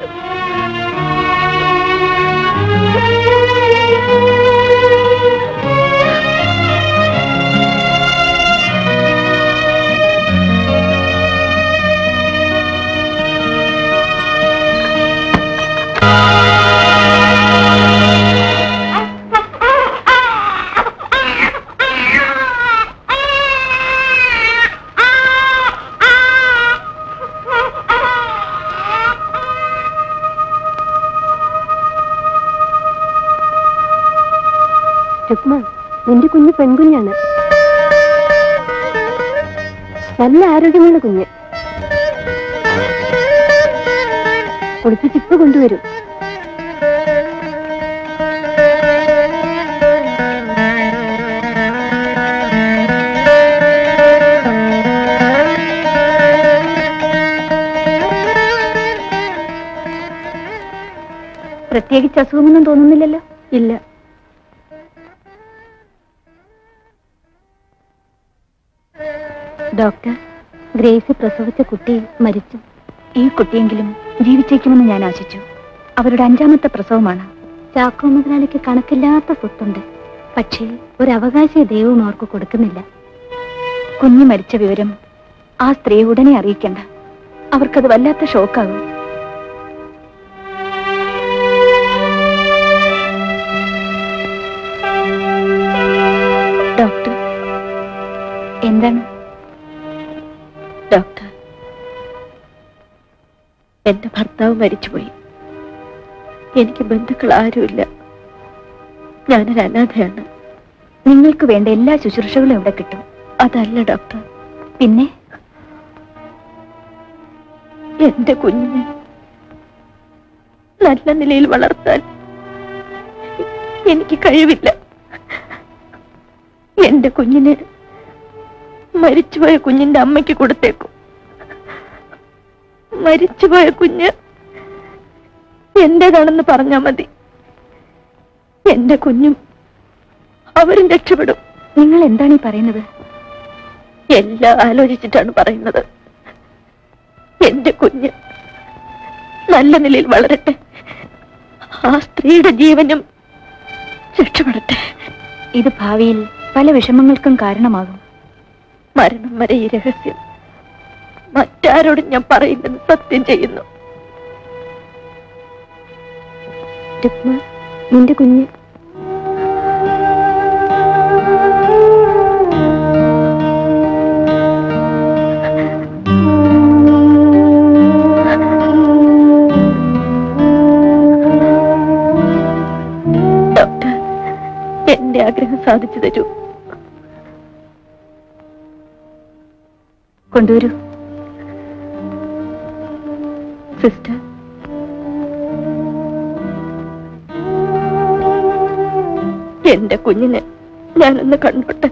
രുക്മ, നിന്റെ കുഞ്ഞ് പെൺകുഞ്ഞാണ്. നല്ല ആരോഗ്യമുള്ള കുഞ്ഞ്. കുളിപ്പിച്ചിപ്പ് കൊണ്ടുവരും. പ്രത്യേകിച്ച് അസുഖമൊന്നും തോന്നുന്നില്ലല്ലോ? ഇല്ല. ഡോക്ടർ, ഗ്രേസി പ്രസവിച്ച കുട്ടി മരിച്ചു. ഈ കുട്ടിയെങ്കിലും ജീവിച്ചേക്കുമെന്ന് ഞാൻ ആശിച്ചു. അവരുടെ 5ാമത്തെ പ്രസവമാണ്. ചാക്കോ മുതലാളിക്ക് കണക്കില്ലാത്ത സ്വത്തുണ്ട്. പക്ഷേ ഒരു അവകാശ ദൈവവും അവർക്ക് കൊടുക്കുന്നില്ല. കുഞ്ഞ് മരിച്ച വിവരം ആ സ്ത്രീ ഉടനെ അറിയിക്കണ്ട. അവർക്കത് വല്ലാത്ത ഷോക്കാകും. ഡോക്ടർ, എന്താണ്? ഡോക്ടർ, എന്റെ ഭർത്താവ് മരിച്ചുപോയി. എനിക്ക് ബന്ധുക്കൾ ആരുമില്ല. ഞാനൊരു അനാഥയാണ്. നിങ്ങൾക്ക് വേണ്ട എല്ലാ ശുശ്രൂഷകളും ഇവിടെ കിട്ടും. അതല്ല ഡോക്ടർ, പിന്നെ എന്റെ കുഞ്ഞിനെ നല്ല നിലയിൽ വളർത്താൻ എനിക്ക് കഴിവില്ല. എന്റെ കുഞ്ഞിനെ മരിച്ചുപോയ കുഞ്ഞിന്റെ അമ്മയ്ക്ക് കൊടുത്തേക്കും. മരിച്ചുപോയ കുഞ്ഞ് എന്റേതാണെന്ന് പറഞ്ഞാ മതി. എന്റെ കുഞ്ഞും അവരും രക്ഷപ്പെടും. നിങ്ങൾ എന്താണ് ഈ പറയുന്നത്? എല്ലാം ആലോചിച്ചിട്ടാണ് പറയുന്നത്. എന്റെ കുഞ്ഞ് നല്ല നിലയിൽ വളരട്ടെ. ആ സ്ത്രീയുടെ ജീവനും രക്ഷപ്പെടട്ടെ. ഇത് ഭാവിയിൽ പല വിഷമങ്ങൾക്കും കാരണമാകും. മരണം വരെ ഈ രഹസ്യം മറ്റാരോടും ഞാൻ പറയില്ലെന്ന് സത്യം ചെയ്യുന്നു. രുക്മ, നിന്റെ കുഞ്ഞ് ഡോക്ടർ, എന്റെ ആഗ്രഹം സാധിച്ചു തരൂ. കൊണ്ടുവരൂ. സിസ്റ്റർ, എന്റെ കുഞ്ഞിനെ ഞാനൊന്ന് കണ്ടോട്ടെ.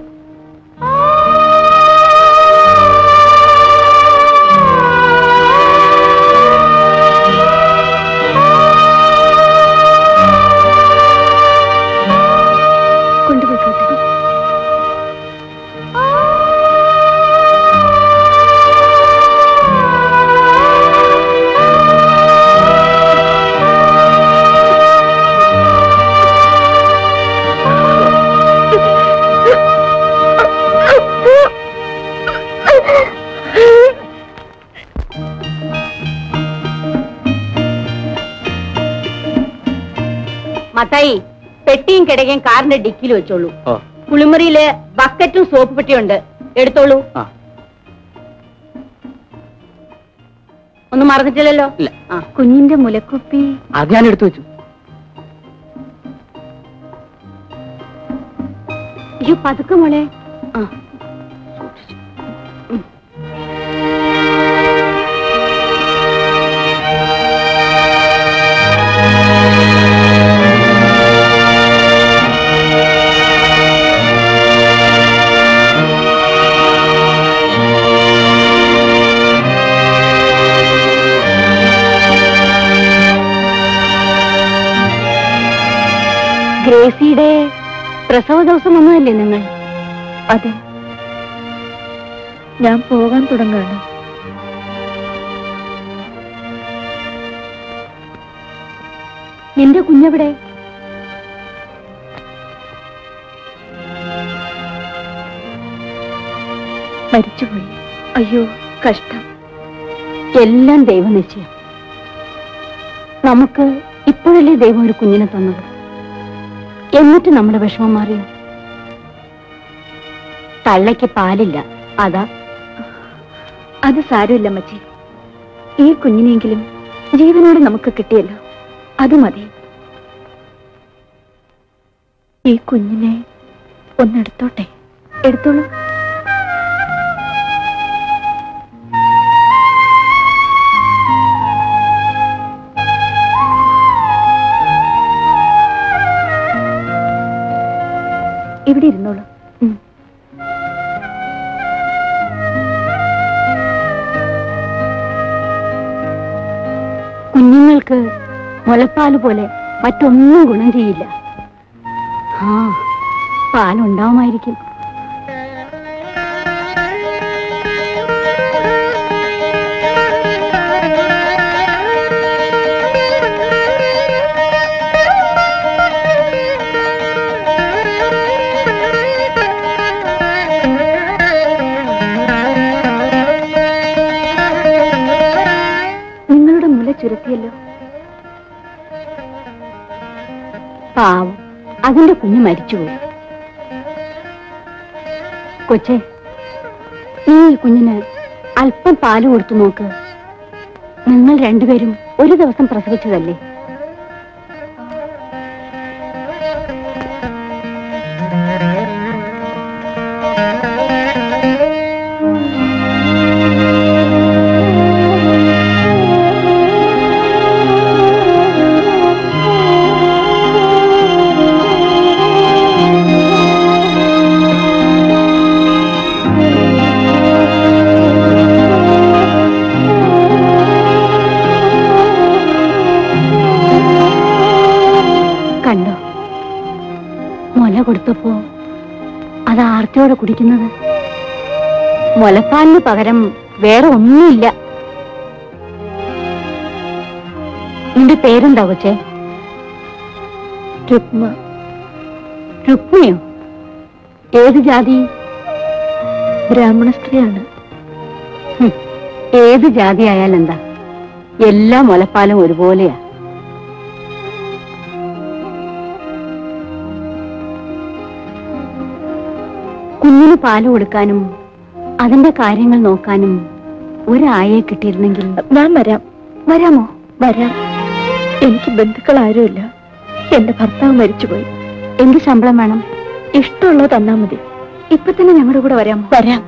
കൊണ്ടുപോയിക്കോട്ടെ. മത്തായി, പെട്ടിയും കിടക്കയും കാറിന്റെ ഡിക്കിയിൽ വെച്ചോളൂ. കുളിമുറിയില് ബക്കറ്റും സോപ്പ് പെട്ടിയുണ്ട്, എടുത്തോളൂ. ഒന്നും മറന്നിട്ടില്ലല്ലോ? ഇല്ല. കുഞ്ഞിന്റെ മുലക്കുപ്പി അത് ഞാൻ എടുത്തു വെച്ചു. അയ്യോ പതുക്കെ മോളെ. ആ ഗ്രേസിയുടെ പ്രസവ ദിവസം വന്നതല്ലേ നിങ്ങൾ? അതെ, ഞാൻ പോകാൻ തുടങ്ങാണ്. നിന്റെ കുഞ്ഞെവിടെ? മരിച്ചുപോയി. അയ്യോ കഷ്ടം. എല്ലാം ദൈവനിശ്ചയം. നമുക്ക് ഇപ്പോഴല്ലേ ദൈവം ഒരു കുഞ്ഞിനെ തന്നത്. എന്നിട്ട് നമ്മുടെ വിഷമം മാറിയോ? തള്ളയ്ക്ക് പാലില്ല, അതാ. അത് സാരമില്ല മച്ചി. ഈ കുഞ്ഞിനെങ്കിലും ജീവനോട് നമുക്ക് കിട്ടിയല്ലോ, അത് മതി. ഈ കുഞ്ഞിനെ ഒന്നെടുത്തോട്ടെ. എടുത്തോളൂ. ഇവിടെ ഇരുന്നോളൂ. കുഞ്ഞുങ്ങൾക്ക് മുലപ്പാല് പോലെ മറ്റൊന്നും ഗുണം ചെയ്യില്ല. ആ പാലുണ്ടാവുമായിരിക്കും. ചുരുത്തിയല്ലോ. പാവം, അതിന്റെ കുഞ്ഞ് മരിച്ചുപോയി. കൊച്ചേ, നീ ഈ കുഞ്ഞിന് അല്പം പാല് കൊടുത്തു നോക്ക്. നിങ്ങൾ രണ്ടുപേരും ഒരു ദിവസം പ്രസവിച്ചതല്ലേ? കണ്ടോ, മുല കൊടുത്തപ്പോ അത് ആർത്തിയോടെ കുടിക്കുന്നത്. മുലപ്പാലിന് പകരം വേറെ ഒന്നുമില്ല. നിന്റെ പേരെന്താ കൊച്ചേ? രുക്മ. രുക്മിയോ? ഏത് ജാതി? ബ്രാഹ്മണ സ്ത്രീയാണ്. ഏത് ജാതി ആയാലെന്താ, എല്ലാ മുലപ്പാലും ഒരുപോലെയാ. കുഞ്ഞിന് പാല് കൊടുക്കാനും അതിന്റെ കാര്യങ്ങൾ നോക്കാനും ഒരായെ കിട്ടിയിരുന്നെങ്കിൽ. ഞാൻ വരാം. വരാമോ? വരാം. എനിക്ക് ബന്ധുക്കൾ ആരുമില്ല. എന്റെ ഭർത്താവ് മരിച്ചുപോയി. എന്ത് ശമ്പളം വേണം? ഇഷ്ടമുള്ളത് തന്നാ മതി. ഇപ്പൊ തന്നെ ഞങ്ങളുടെ കൂടെ വരാമോ? വരാം.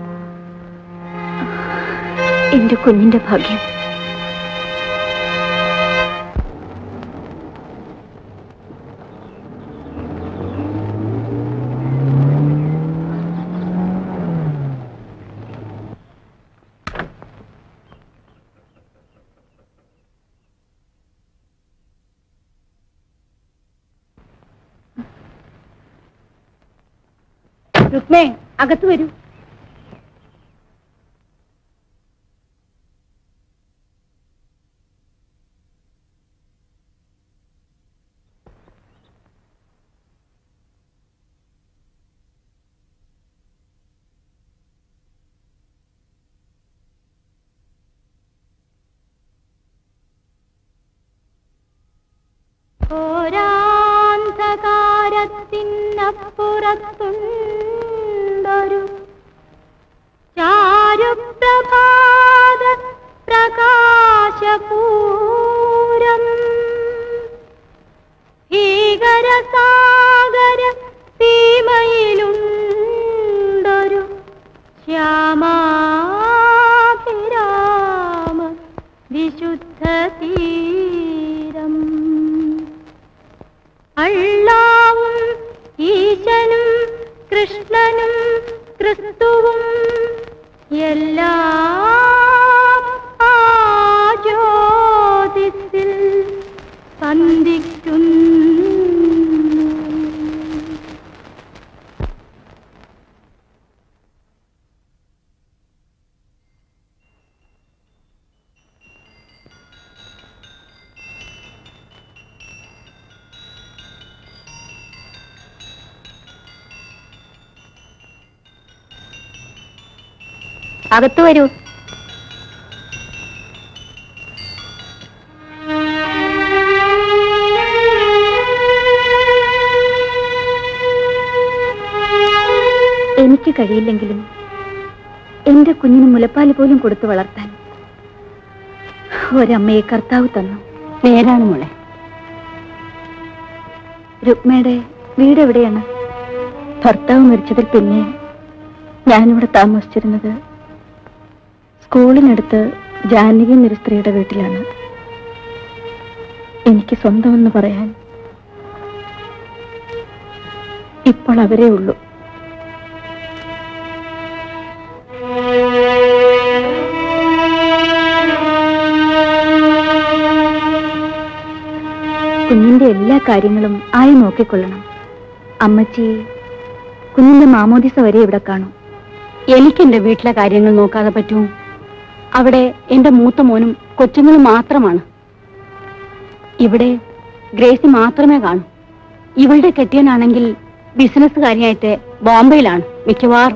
എന്റെ കുഞ്ഞിന്റെ ഭാഗ്യം. രുക്മേ, അകത്ത് വരൂ. ഓരാന്ധകാരത്തിനപ്പുറത്തുണ്ടൊരു ചാരുപ്രഭാത പ്രകാശപൂരം. ഭീകരസാഗര സീമയിലുണ്ട് അള്ളാവും ഈശനും കൃഷ്ണനും ക്രിസ്തുവും എല്ലാം ആ ജ്യോതിസിൽ സന്ധിക്കുന്നു. അകത്ത് വരൂ. എനിക്ക് കഴിയില്ലെങ്കിലും എന്റെ കുഞ്ഞിന് മുലപ്പാല് പോലും കൊടുത്തു വളർത്താൻ ഒരമ്മയെ കർത്താവ് തന്നു. നേരാണ് മോളെ. രുക്മയുടെ വീട് എവിടെയാണ്? ഭർത്താവ് മരിച്ചതിൽ പിന്നെ ഞാനിവിടെ താമസിച്ചിരുന്നത് സ്കൂളിനടുത്ത് ജാനകി എന്നൊരു സ്ത്രീയുടെ വീട്ടിലാണ്. എനിക്ക് സ്വന്തമെന്ന് പറയാൻ ഇപ്പോൾ അവരേ ഉള്ളൂ. കുഞ്ഞിന്റെ എല്ലാ കാര്യങ്ങളും ആയി നോക്കിക്കൊള്ളണം. അമ്മച്ചി കുഞ്ഞിന്റെ മാമോദിസ വരെ ഇവിടെ കാണും. എനിക്കെന്റെ വീട്ടിലെ കാര്യങ്ങൾ നോക്കാതെ പറ്റുമോ? അവിടെ എന്റെ മൂത്ത മോനും കൊച്ചുങ്ങളും മാത്രമാണ്. ഇവിടെ ഗ്രേസി മാത്രമേ കാണൂ. ഇവളുടെ കെട്ടിയനാണെങ്കിൽ ബിസിനസ്സുകാരിയായിട്ട് ബോംബെയിലാണ് മിക്കവാറും.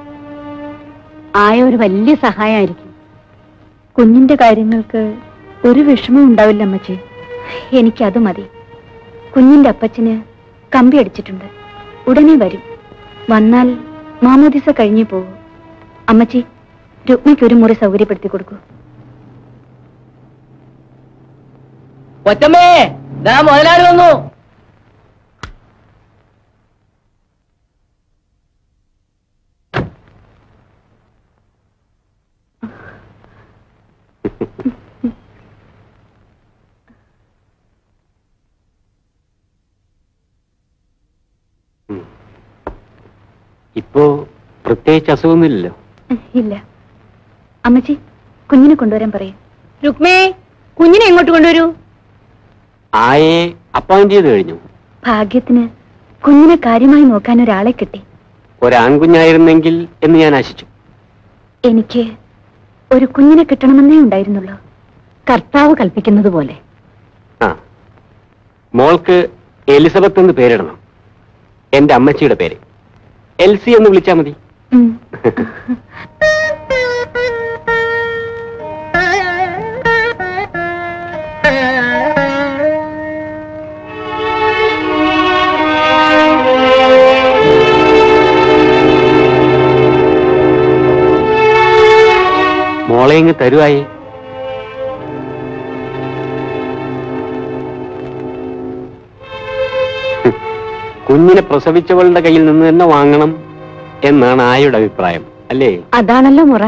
ആയ ഒരു വലിയ സഹായമായിരിക്കും. കുഞ്ഞിന്റെ കാര്യങ്ങൾക്ക് ഒരു വിഷമം ഉണ്ടാവില്ല അമ്മച്ചി. എനിക്കത് മതി. കുഞ്ഞിന്റെ അപ്പച്ചന് കമ്പി അടിച്ചിട്ടുണ്ട്. ഉടനെ വരും. വന്നാൽ മാമോദിസ കഴിഞ്ഞേ പോകൂ. അമ്മച്ചി, രുക്മിക്ക് ഒരു മുറി സൗകര്യപ്പെടുത്തി കൊടുക്കൂ. ഒറ്റമ്മേ, ദാ മുതലാളി വന്നു. ഇപ്പോ പ്രത്യേകിച്ച് അസുഖമൊന്നുമില്ലല്ലോ? ഇല്ല. അമ്മച്ചി, കുഞ്ഞിനെ കൊണ്ടുവരാൻ പറയും. രുക്മേ, കുഞ്ഞിനെ എങ്ങോട്ട് കൊണ്ടുവരൂ? ആയെ അപ്പോയിന്റ് ചെയ്ത് കഴിഞ്ഞു. ഭാഗ്യത്തിന് കുഞ്ഞിനെ കാര്യമായി നോക്കാൻ ഒരാളെ കിട്ടി. ഒരാൺകുഞ്ഞായിരുന്നെങ്കിൽ എന്ന് ഞാൻ ആശിച്ചു. എനിക്ക് ഒരു കുഞ്ഞിനെ കിട്ടണമെന്നേ ഉണ്ടായിരുന്നുള്ളൂ. കർത്താവ് കൽപ്പിക്കുന്നത് പോലെ. ആ, മോൾക്ക് എലിസബത്ത് എന്ന് പേരിടണം. എന്റെ അമ്മച്ചിയുടെ പേര്. എൽസി എന്ന് വിളിച്ചാ മതി. മോളെ ഇങ്ങ് തരുവായി. കുഞ്ഞിനെ പ്രസവിച്ചവളുടെ കയ്യിൽ നിന്ന് തന്നെ വാങ്ങണം എന്നാണ് ആയുടെ അഭിപ്രായം, അല്ലേ? അതാണല്ലോ മുറ.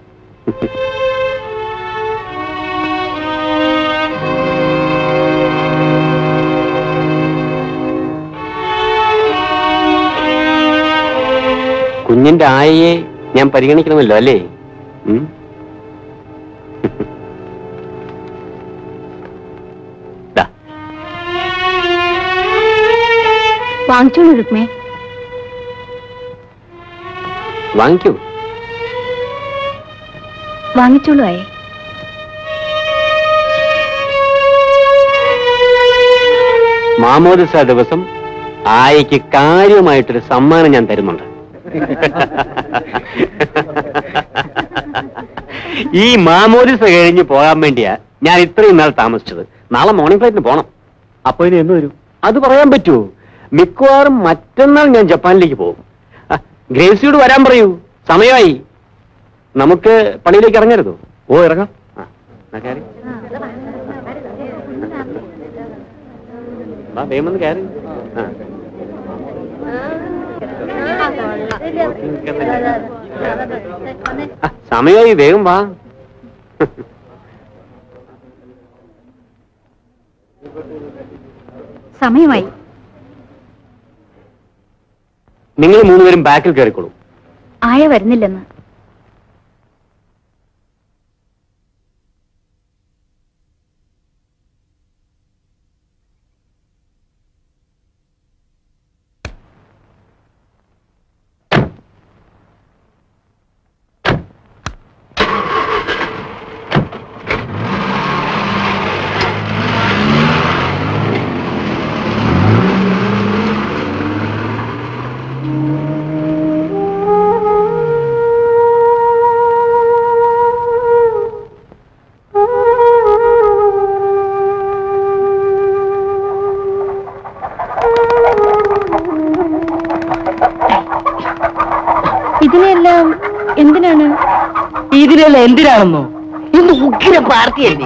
കുഞ്ഞിന്റെ ആയയെ ഞാൻ പരിഗണിക്കണമല്ലോ, അല്ലേ? വാങ്ങിച്ചോളൂ രുക്മേ. വാങ്ങിക്കൂ. വാങ്ങിച്ചോളൂ ആയേ. മാമോദിസ ദിവസം ആയയ്ക്ക് കാര്യമായിട്ടൊരു സമ്മാനം ഞാൻ തരുന്നുണ്ട്. ഈ മാമോദിസ കഴിഞ്ഞ് പോകാൻ വേണ്ടിയാ ഞാൻ ഇത്രയും നാൾ താമസിച്ചത്. നാളെ മോർണിംഗ് ഫ്ലൈറ്റിന് പോണം. അപ്പൊ ഇത് എന്ന് വരും? അത് പറയാൻ പറ്റുമോ? മിക്കവാറും മറ്റന്നാൾ ഞാൻ ജപ്പാനിലേക്ക് പോകും. ഗ്രേസിയോട് വരാൻ പറയൂ, സമയമായി. നമുക്ക് പണിയിലേക്ക് ഇറങ്ങരുതോ? ഓ, ഇറങ്ങാം. വേഗം കയറി. സമയമായി, വേഗം വാ. സമയമായി. നിങ്ങൾ 3 പേരും ബാക്കിൽ കയറിക്കോളൂ. ആയ വരുന്നില്ലെന്ന്. ഇതിനെല്ലാം എന്തിനാണ്? ഇതിനെല്ലാം എന്തിനാണെന്നോ? ഇന്ന് ഉഗ്ര പാർട്ടിയല്ലേ?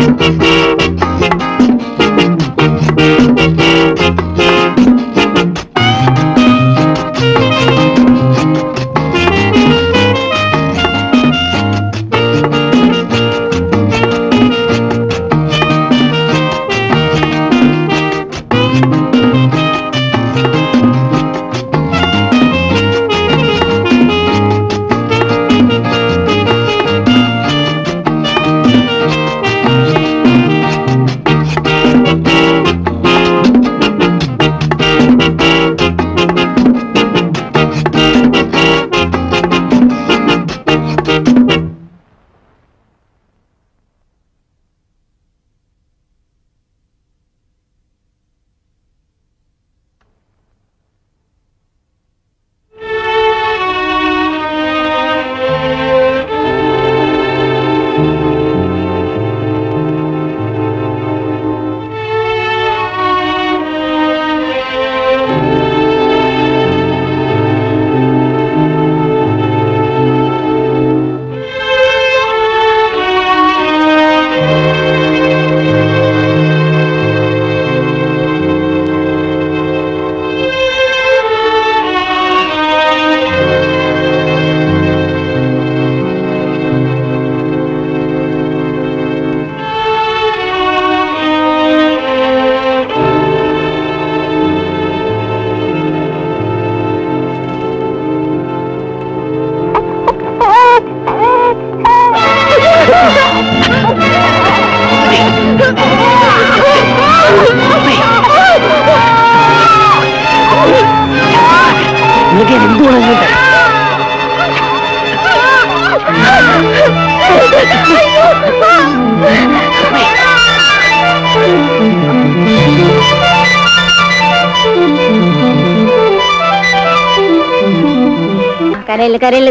കരയില് കരയില്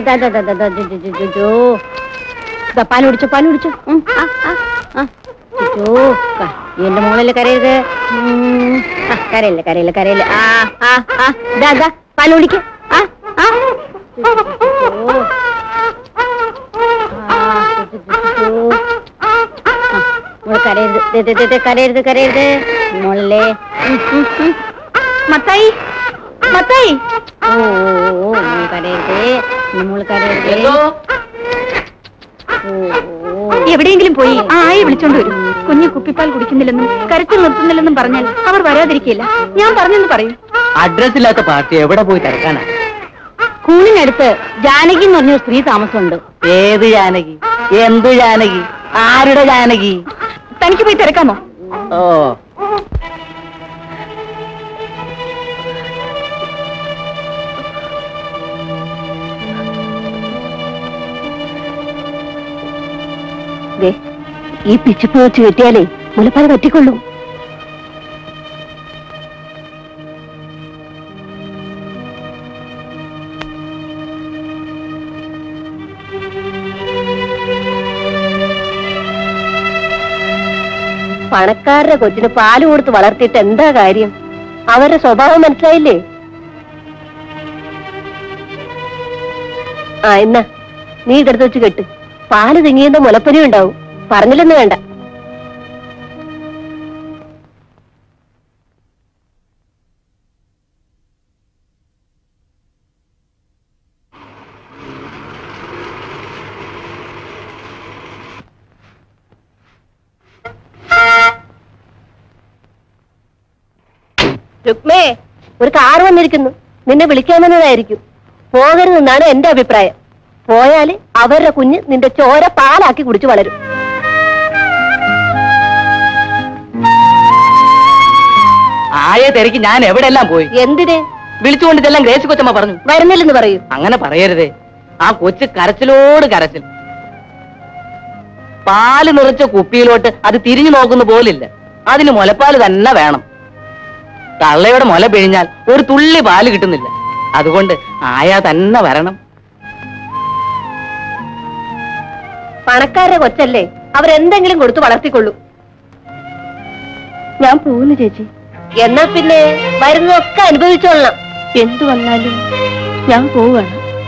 പാല് കുടിച്ചോ പാല് കുടിച്ചോ. എന്റെ മോളില് കരയരുത്. കരയില്ല കരയില്ല കരയില്ല. പാല് കുടിക്ക. കരയരുത് കരയരുത് കരയരുത് മോളിലെ. മത്തായി മത്തായി. ഓ കരയരുത് മോള് കരയരുത്. എവിടെയെങ്കിലും പോയി ആയി വിളിച്ചോണ്ട് വരും. കുഞ്ഞു കുപ്പിപ്പാൽ കുടിക്കുന്നില്ലെന്നും കരച്ചിൽ നിർത്തുന്നില്ലെന്നും പറഞ്ഞാൽ അവർ വരാതിരിക്കില്ല. ഞാൻ പറഞ്ഞെന്ന് പറയും. അഡ്രസ് ഇല്ലാത്ത പാർട്ടി എവിടെ പോയി തിരക്കാനാ? സ്കൂളിനടുത്ത് ജാനകി എന്ന് പറഞ്ഞൊരു സ്ത്രീ താമസമുണ്ട്. ഏത് ജാനകി? എന്തു ജാനകി? ആരുടെ ജാനകി? തനിക്ക് പോയി തിരക്കാമോ? ഓ ഈ പിച്ചിപ്പ് വെച്ച് കെട്ടിയാലേ മുലപ്പാൽ പറ്റിക്കൊള്ളും. പണക്കാരുടെ കൊച്ചിന് പാല് കൊടുത്ത് വളർത്തിയിട്ട് എന്താ കാര്യം? അവരുടെ സ്വഭാവം മനസ്സിലായില്ലേ? എന്നാ നീ ഇതെടുത്ത് വെച്ച് കെട്ട്. പാല് തിങ്ങിയുന്ന മുലപ്പനി ഉണ്ടാവും. പറഞ്ഞില്ലെന്ന് വേണ്ട. രുക്മേ, ഒരു കാർ വന്നിരിക്കുന്നു. നിന്നെ വിളിക്കാമെന്നതായിരിക്കും. പോകരുതെന്നാണ് എന്റെ അഭിപ്രായം. പോയാല് അവരുടെ കുഞ്ഞ് നിന്റെ ചോര പാലാക്കി കുടിച്ചു വളരും. ആയെ തിരക്ക് ഞാൻ എവിടെല്ലാം പോയി. എന്തിന്? വിളിച്ചുകൊണ്ടിതെല്ലാം ഗ്രേസി കൊച്ചമ്മ പറഞ്ഞു. വരുന്നില്ലെന്ന് പറയൂ. അങ്ങനെ പറയരുതേ. ആ കൊച്ച് കരച്ചിലോട് കരച്ചിൽ. പാല് നിറച്ച കുപ്പിയിലോട്ട് അത് തിരിഞ്ഞു നോക്കുന്ന പോലില്ല. അതിന് മുലപ്പാല് തന്നെ വേണം. തള്ളയുടെ മുല പിഴിഞ്ഞാൽ ഒരു തുള്ളി പാല് കിട്ടുന്നില്ല. അതുകൊണ്ട് ആയാ തന്നെ വരണം. പണക്കാരുടെ കൊച്ചല്ലേ, അവരെന്തെങ്കിലും കൊടുത്ത് വളർത്തിക്കൊള്ളൂ. ഞാൻ പോകുന്നു ചേച്ചി. എന്നാ പിന്നെ വരുന്നതൊക്കെ അനുഭവിച്ചോളണം. എന്തു വന്നാലും ഞാൻ പോവാണ്.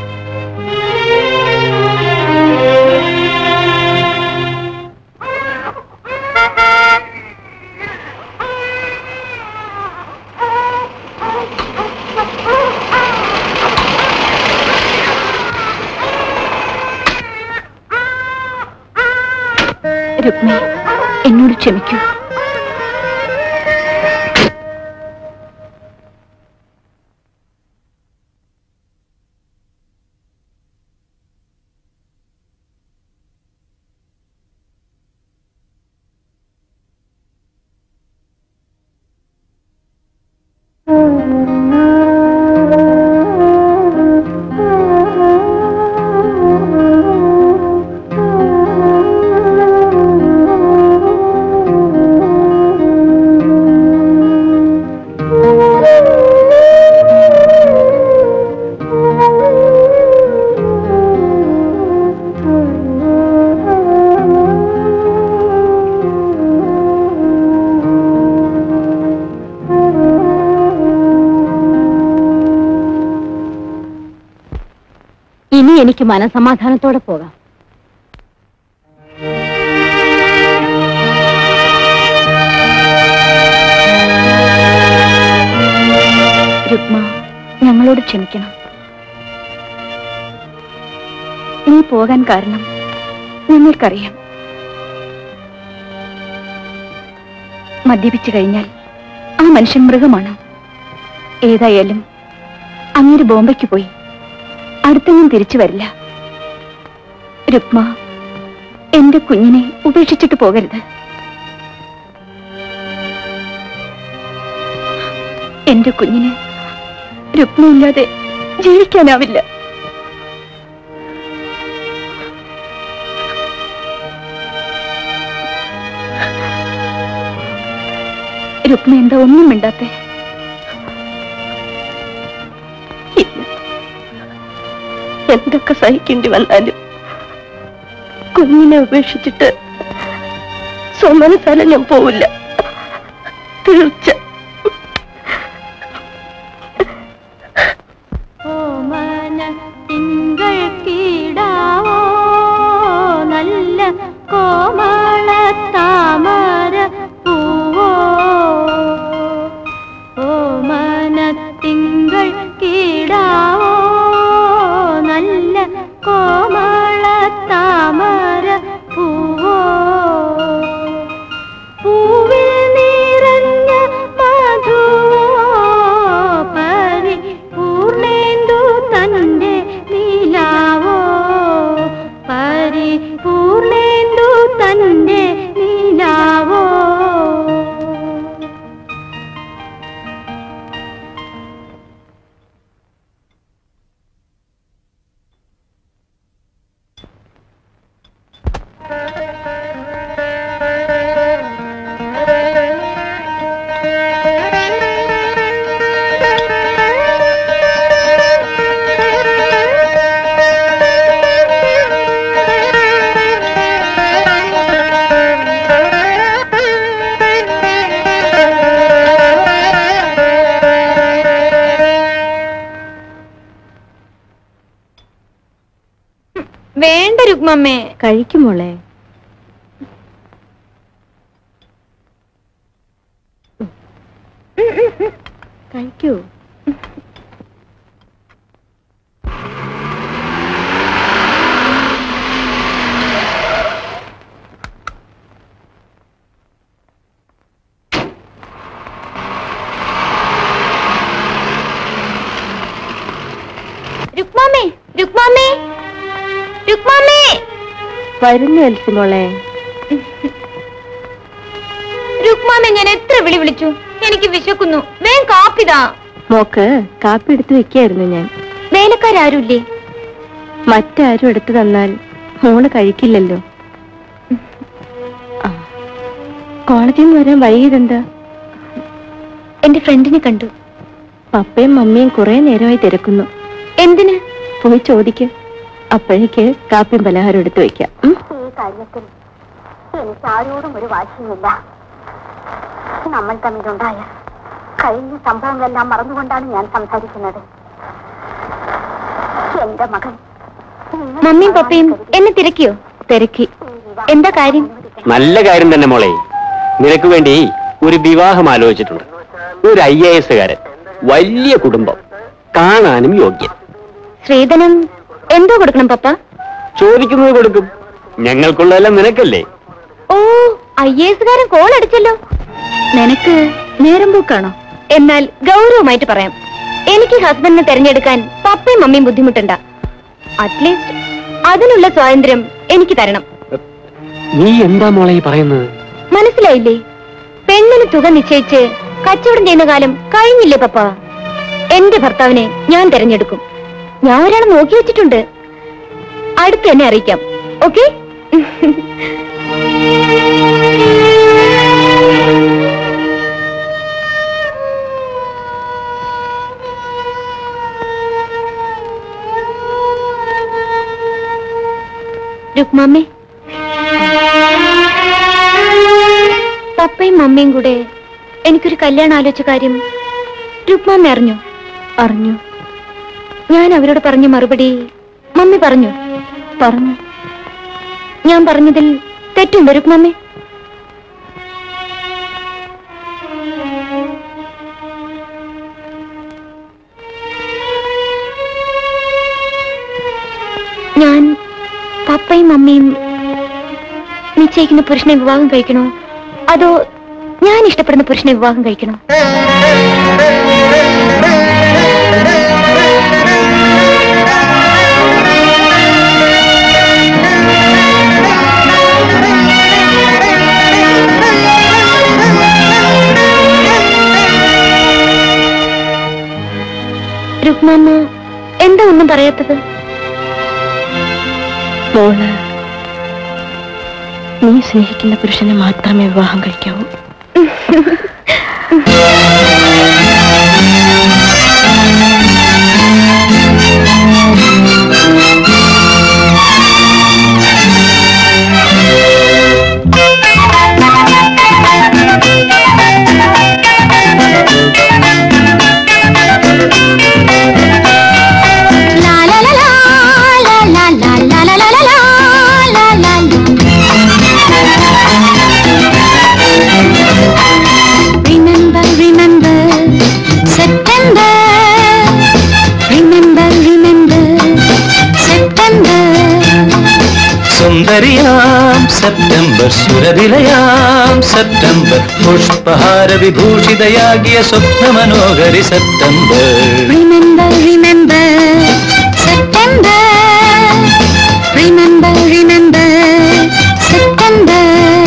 രുക്മി, എന്നോട് ക്ഷമിക്കൂ. ഇനി എനിക്ക് മനസമാധാനത്തോടെ പോകാം. രുക്മ, ഞങ്ങളോട് ക്ഷമിക്കണം. നീ പോകാൻ കാരണം ഞങ്ങൾക്കറിയാം. മദ്യപിച്ചു കഴിഞ്ഞാൽ ആ മനുഷ്യൻ മൃഗമാണ്. ഏതായാലും അങ്ങേര് ബോംബയ്ക്ക് പോയി. അടുത്തെങ്ങും തിരിച്ചു വരില്ല. രുക്മ, എന്റെ കുഞ്ഞിനെ ഉപേക്ഷിച്ചിട്ട് പോകരുത്. എന്റെ കുഞ്ഞിന് രുക്മയില്ലാതെ ജീവിക്കാനാവില്ല. രുക്മ എന്താ ഒന്നും മിണ്ടാത്തെ? എന്തൊക്കെ സഹിക്കേണ്ടി വന്നാലും കുഞ്ഞിനെ ഉപേക്ഷിച്ചിട്ട് സ്വമനസാല ഞാൻ പോവില്ല. തീർച്ച. തിങ്കൾ കീടാവോ നല്ല കോമള താമര പൂവോ, ഓമന തിങ്കൾ കീടാവോ നല്ല കോമള താമര പൂവോ, പൂവിൽ നിറഞ്ഞ മധുവോ പരിപൂർണേന്ദു തന്റെ നീലാവോ, പരിപൂർണേന്ദു തന്റെ നീലാവോ. വേണ്ട രുക്മമ്മേ, കഴിക്കുമോളെ. കഴിക്കൂ. വരുന്നു എൽസി മോളെ. രുക്മാമെ ഞാൻ എത്ര വിളിച്ചു, എനിക്ക് വിശക്കുന്നു, വേഗം കാപ്പിതാ. മോക്ക് കാപ്പി എടുത്തു വെക്കായിരുന്നു ഞാൻ. വേലക്കാരും മറ്റാരും എടുത്തു തന്നാൽ മോള് കഴിക്കില്ലല്ലോ. കോളേജിൽ നിന്ന് വരാൻ വൈകിയതെന്താ? എന്റെ ഫ്രണ്ടിനെ കണ്ടു. പപ്പയും മമ്മിയും കുറെ നേരമായി തിരക്കുന്നു. എന്തിന്? പോയി ചോദിക്ക്. അപ്പോഴേക്ക് കാപ്പിയും പലഹാരം എടുത്തു വെക്കാം. ഈ കാര്യത്തിൽ എനിക്ക് ആരോടും ഒരു വാശിയുമില്ല. നമ്മൾ തമ്മിലുണ്ടായ കഴിഞ്ഞ സംഭവങ്ങളെല്ലാം മറന്നുകൊണ്ടാണ് ഞാൻ സംസാരിക്കുന്നത്. എന്റെ മകൻ. മമ്മിയും പപ്പയും എന്നെ തിരക്കിയോ? തിരക്കി. എന്താ കാര്യം? നല്ല കാര്യം തന്നെ മോളെ. നിനക്ക് വേണ്ടി ഒരു വിവാഹം ആലോചിച്ചിട്ടുണ്ട്. ഒരു IAS കാരൻ, വലിയ കുടുംബം, കാണാനും യോഗ്യൻ. ശ്രീധനം എന്തോ കൊടുക്കണം പപ്പ? ചോദിക്കുന്നത് കൊടുക്കും. ഞങ്ങൾക്കുള്ളതെല്ലാം നിനക്കല്ലേ. ഓ, IAS കാരൻ കോൾ അടിച്ചല്ലോ. നിനക്ക് നേരം പോക്കാണോ? എന്നാൽ ഗൗരവമായിട്ട് പറയാം, എനിക്ക് ഹസ്ബൻഡിനെ തെരഞ്ഞെടുക്കാൻ പപ്പയും മമ്മിയും ബുദ്ധിമുട്ടണ്ട. അറ്റ്ലീസ്റ്റ് അതിനുള്ള സ്വാതന്ത്ര്യം എനിക്ക് തരണം. നീ എന്താ മോളെ ഈ പറയുന്നത്? മനസ്സിലായില്ലേ? പെണ്ണിന് തുക നിശ്ചയിച്ച് കച്ചവടം ചെയ്യുന്ന കാലം കഴിഞ്ഞില്ലേ പപ്പ? എന്റെ ഭർത്താവിനെ ഞാൻ തെരഞ്ഞെടുക്കും. ഞാൻ ഒരാളെ നോക്കി വെച്ചിട്ടുണ്ട്. അടുത്ത് എന്നെ അറിയിക്കാം. ഓക്കെ? രുക്മാമ്മേ, പപ്പയും മമ്മിയും കൂടെ എനിക്കൊരു കല്യാണം ആലോചിച്ച കാര്യം രുക്മാമ്മ അറിഞ്ഞു? അറിഞ്ഞു. ഞാൻ അവരോട് പറഞ്ഞ മറുപടി മമ്മി പറഞ്ഞു? പറഞ്ഞു. ഞാൻ പറഞ്ഞതിൽ തെറ്റുണ്ടോ രുക്മാമ്മേ? ഞാൻ പപ്പയും മമ്മിയും നിശ്ചയിക്കുന്ന പുരുഷനെ വിവാഹം കഴിക്കണോ, അതോ ഞാൻ ഇഷ്ടപ്പെടുന്ന പുരുഷനെ വിവാഹം കഴിക്കണോ? രുക്മാമ്മ എന്താ ഒന്നും പറയാത്തത്? മോള് നീ സ്നേഹിക്കുന്ന പുരുഷനെ മാത്രമേ വിവാഹം കഴിക്കാവൂ. സുന്ദരിയാം സെപ്റ്റംബർ, സുരവിലയാം സെപ്റ്റംബർ, പുഷ്പഹാര വിഭൂഷിതയാകിയ സ്വപ്ന മനോഹരി September. Remember, remember, September. Remember, remember, September.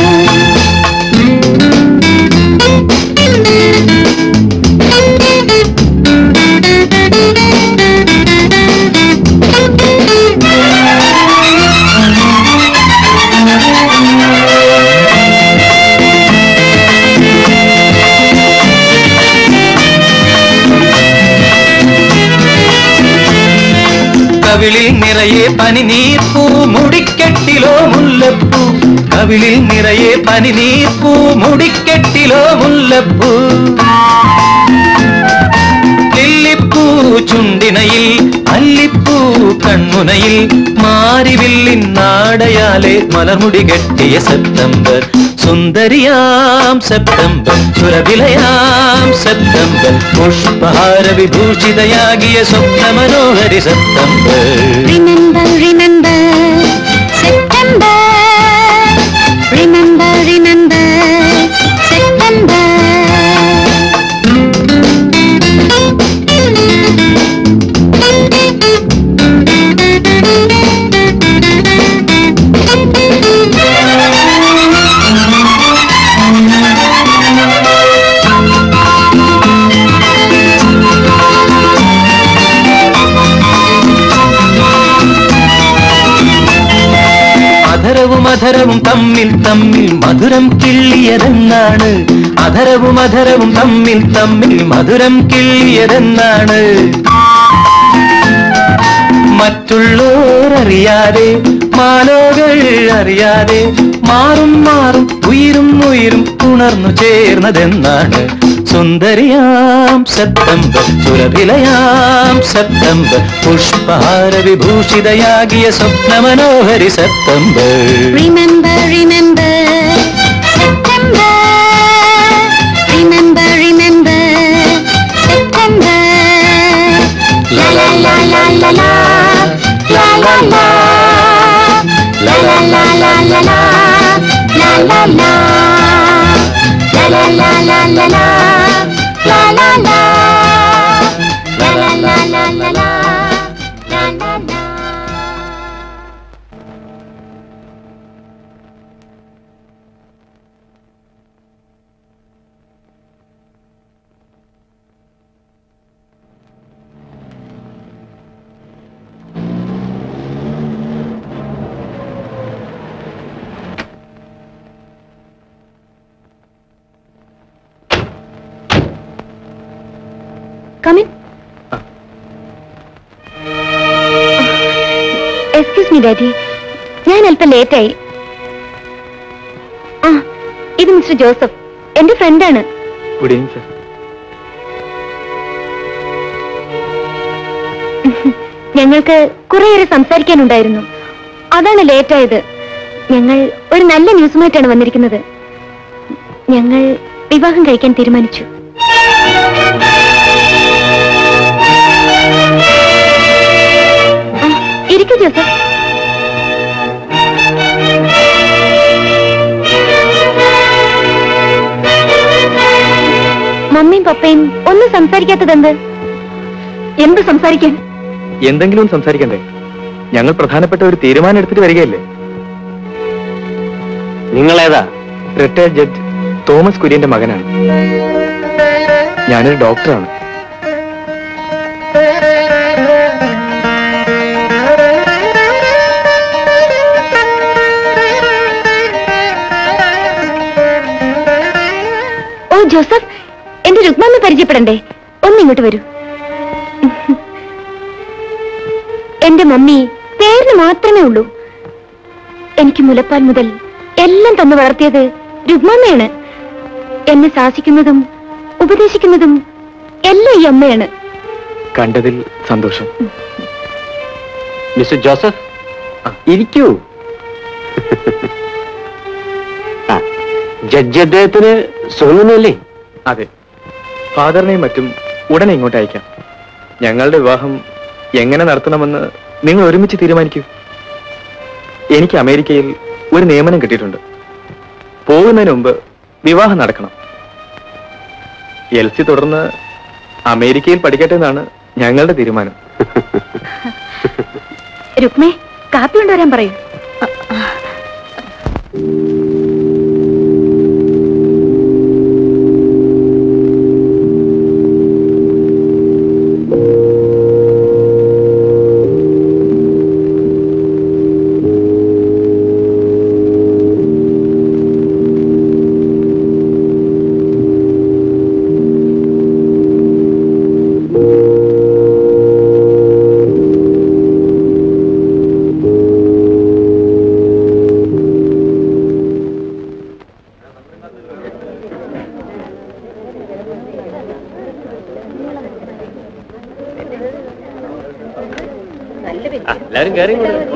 കവിളിൽ നിറയെ പനിനീർപ്പൂ, മുടിക്കെട്ടിലോ മുല്ലപ്പൂ. കവിളിൽ നിറയെ പനിനീർപ്പൂ, മുടിക്കെട്ടിലോ മുല്ലപ്പൂ. ലില്ലിപ്പൂ ചുണ്ടിനയിൽ, അല്ലിപ്പൂ കൺമുനയിൽ, മാരിവില്ലിൻ നാടയാലെ മലർമുടി കെട്ടിയ സെപ്റ്റംബർ. സുന്ദരിയാം സെപ്റ്റംബർ, സുരവിലയാം സെപ്റ്റംബർ, പുഷ്പഹാര വിഭൂഷിതയാകിയ സ്വപ്ന മനോഹരി September. Remember, remember, September. Remember, remember, September. അധരവും തമ്മിൽ തമ്മിൽ മധുരം കിള്ളിയതെന്നാണ്. അധരവും അധരവും തമ്മിൽ തമ്മിൽ മധുരം കിള്ളിയതെന്നാണ്. മറ്റുള്ളോരറിയാതെ മാലോകൾ അറിയാതെ മാറും മാറും ഉയരും ഉയരും ഉണർന്നു ചേർന്നതെന്നാണ്. സുന്ദരിയാം സെപ്റ്റംബർ സുരഭിലയാം സെപ്റ്റംബർ പുഷ്പഹാര വിഭൂഷിതയാകിയ സ്വപ്നമനോഹരി September. Remember, remember, September. Remember, remember, September. La la la la la la, la la la, la la la la la la, la la la, la la la la la la, la la la, la la la la la la, la la la. Come in. Excuse me, Daddy. ഞാൻ അല്പം ലേറ്റായി. ഇത് mister Joseph, എന്റെ ഫ്രണ്ടാണ്. Good evening sir. ഞങ്ങൾക്ക് കുറേയേറെ സംസാരിക്കാനുണ്ടായിരുന്നു, അതാണ് ലേറ്റായത്. ഞങ്ങൾ ഒരു നല്ല ന്യൂസുമായിട്ടാണ് വന്നിരിക്കുന്നത്. ഞങ്ങൾ വിവാഹം കഴിക്കാൻ തീരുമാനിച്ചു. ഇരിക്കൂ ജോസഫ്. മമ്മിയും പപ്പയും ഒന്നും സംസാരിക്കാത്തതെന്ത്? എന്ത് സംസാരിക്കാൻ? എന്തെങ്കിലും സംസാരിക്കണ്ടേ? ഞങ്ങൾ പ്രധാനപ്പെട്ട ഒരു തീരുമാനം എടുത്തിട്ട് വരികയല്ലേ. നിങ്ങളേതാ? റിട്ടയർഡ് ജഡ്ജ് തോമസ് കുര്യന്റെ മകനാണ്. ഞാനൊരു ഡോക്ടറാണ്. ഓ ജോസഫ്, എന്റെ രുക്മാമ്മ പരിചയപ്പെടണ്ടേ? ഒന്നിങ്ങോട്ട് വരൂ. എന്റെ മമ്മി പേരിന് മാത്രമേ ഉള്ളൂ. എനിക്ക് മുലപ്പാൽ മുതൽ എല്ലാം തന്നു വളർത്തിയത് രുക്മാമ്മയാണ്. എന്നെ ശാസിക്കുന്നതും ഉപദേശിക്കുന്നതും എല്ലാം ഈ അമ്മയാണ്. കണ്ടതിൽ സന്തോഷം. മിസ്റ്റർ ജോസഫ്, ഇരിക്കൂ. ജഡ്ജി അദ്ദേഹത്തിന് സുഖമൊന്നുമില്ലേ? അതെ, ഫാദറിനെയും മറ്റും ഉടനെ ഇങ്ങോട്ട് അയക്കാം. ഞങ്ങളുടെ വിവാഹം എങ്ങനെ നടത്തണമെന്ന് നിങ്ങൾ ഒരുമിച്ച് തീരുമാനിക്കൂ. എനിക്ക് അമേരിക്കയിൽ ഒരു നിയമനം കിട്ടിയിട്ടുണ്ട്. പോകുന്നതിന് മുമ്പ് വിവാഹം നടക്കണം. എൽസി തുടർന്ന് അമേരിക്കയിൽ പഠിക്കട്ടെ എന്നാണ് ഞങ്ങളുടെ തീരുമാനം. രുക്മേ, കാപ്പി കൊണ്ടുവരാൻ പറയൂ. എല്ലാവരും കയറി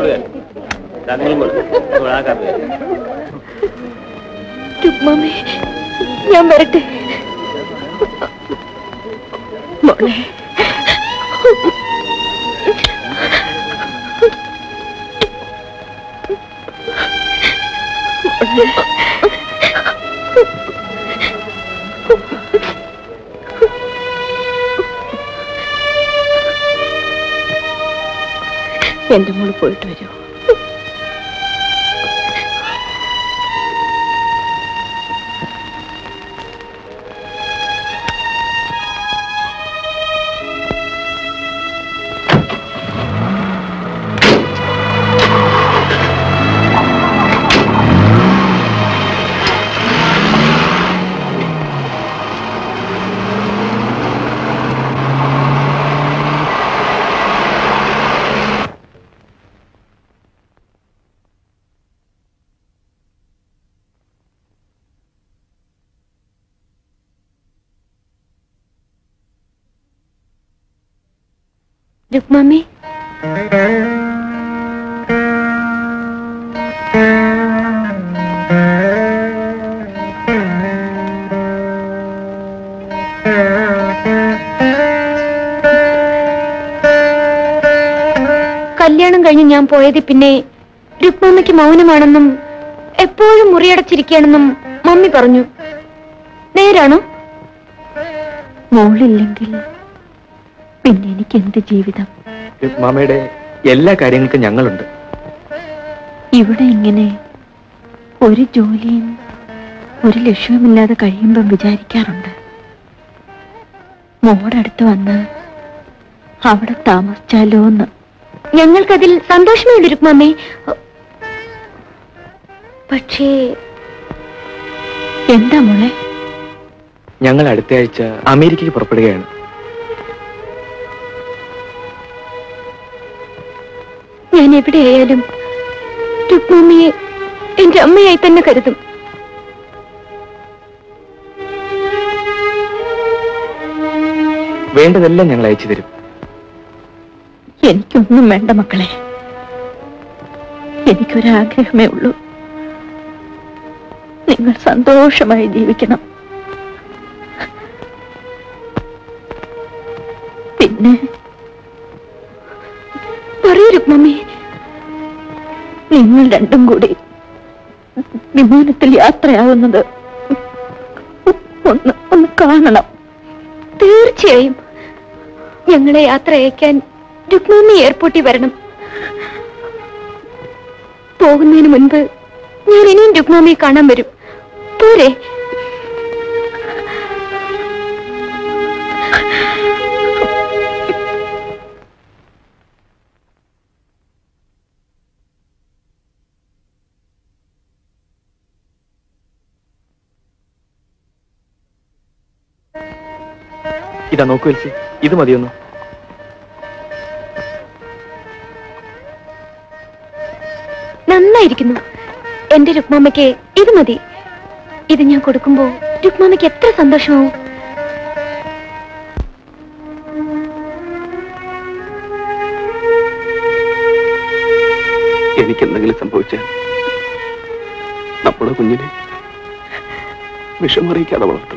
രുക്മാമേ, ഞാൻ വരട്ടെ. മോളെ, എന്റെ മോള് പോയിട്ട് വരൂ. രുക്മാമി, കല്യാണം കഴിഞ്ഞ് ഞാൻ പോയത് പിന്നെ രുക്മാമ്മയ്ക്ക് മൗനമാണെന്നും എപ്പോഴും മുറിയടച്ചിരിക്കുകയാണെന്നും മമ്മി പറഞ്ഞു. നേരാണോ? മോളില്ലെങ്കിൽ പിന്നെ എനിക്ക് എന്ത് ജീവിതം? രുക്മാമ്മയുടെ എല്ലാ കാര്യങ്ങൾക്കും ഞങ്ങളുണ്ട്. ഇവിടെ ഇങ്ങനെ ഒരു ജോലിയും ഒരു ലക്ഷ്യവുമില്ലാതെ കഴിയുമ്പം വിചാരിക്കാറുണ്ട്, മോടടുത്ത് വന്ന് അവിടെ താമസിച്ചാലോ എന്ന്. ഞങ്ങൾക്കതിൽ സന്തോഷമേ ഉള്ളൂ രുക്മാമ്മേ. പക്ഷേ എന്താ മോളെ? ഞങ്ങൾ അടുത്ത ആഴ്ച അമേരിക്കയ്ക്ക് പുറപ്പെടുകയാണ്. ഞാൻ എവിടെയായാലും രുക്മാമ്മയെ എന്റെ അമ്മയായി തന്നെ കരുതും. വേണ്ടതെല്ലാം ഞങ്ങൾ അയച്ചു തരും. എനിക്കൊന്നും വേണ്ട മക്കളെ. എനിക്കൊരാഗ്രഹമേ ഉള്ളൂ, നിങ്ങൾ സന്തോഷമായി ജീവിക്കണം. പിന്നെ പറയൂ രുക്മമ്മി, നിങ്ങൾ രണ്ടും കൂടി വിമാനത്തിൽ യാത്രയാവുന്നത് ഒന്ന് കാണണം. തീർച്ചയായും ഞങ്ങളെ യാത്ര അയക്കാൻ രുക്മമ്മി എയർപോർട്ടിൽ വരണം. പോകുന്നതിന് മുൻപ് ഞാൻ ഇനിയും രുക്മമ്മയെ കാണാൻ വരും. പോരെ? ഇതാ നോക്കൂ എൽസി, ഇത് മതിയൊന്നു. നന്നായിരിക്കുന്നു. എന്റെ രുക്മാമ്മയ്ക്ക് ഇത് മതി. ഇത് ഞാൻ കൊടുക്കുമ്പോ രുക്മാമ്മയ്ക്ക് എത്ര സന്തോഷമാവും. എനിക്കെന്തെങ്കിലും സംഭവിച്ചാൽ നമ്മുടെ കുഞ്ഞിനെ വിഷമറിയിക്കാതെ വളർത്തണം.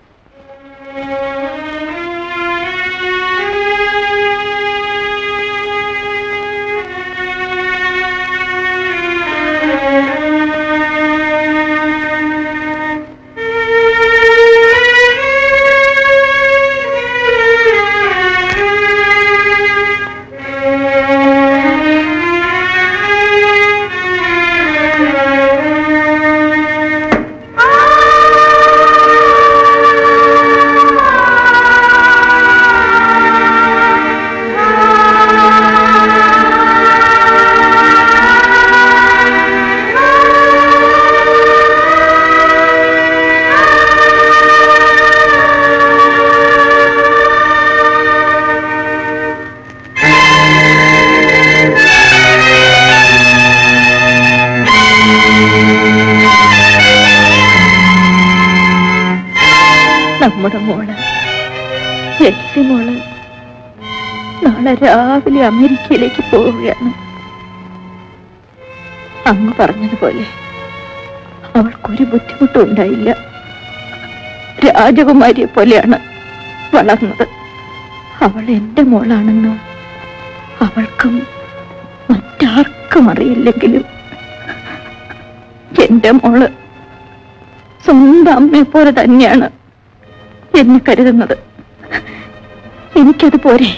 നമ്മുടെ മോള് എൽസി മോള് നാളെ രാവിലെ അമേരിക്കയിലേക്ക് പോവുകയാണ്. അങ്ങ് പറഞ്ഞതുപോലെ അവൾക്കൊരു ബുദ്ധിമുട്ടും ഉണ്ടായില്ല. രാജകുമാരിയെ പോലെയാണ് വളർന്നത്. അവൾ എന്റെ മോളാണെന്ന് അവൾക്കും മറ്റാർക്കും അറിയില്ലെങ്കിലും എന്റെ മോള് സ്വന്തം അമ്മയെ പോലെ തന്നെയാണ് എന്നെ കരുതുന്നത്. എനിക്കത് പോരെ.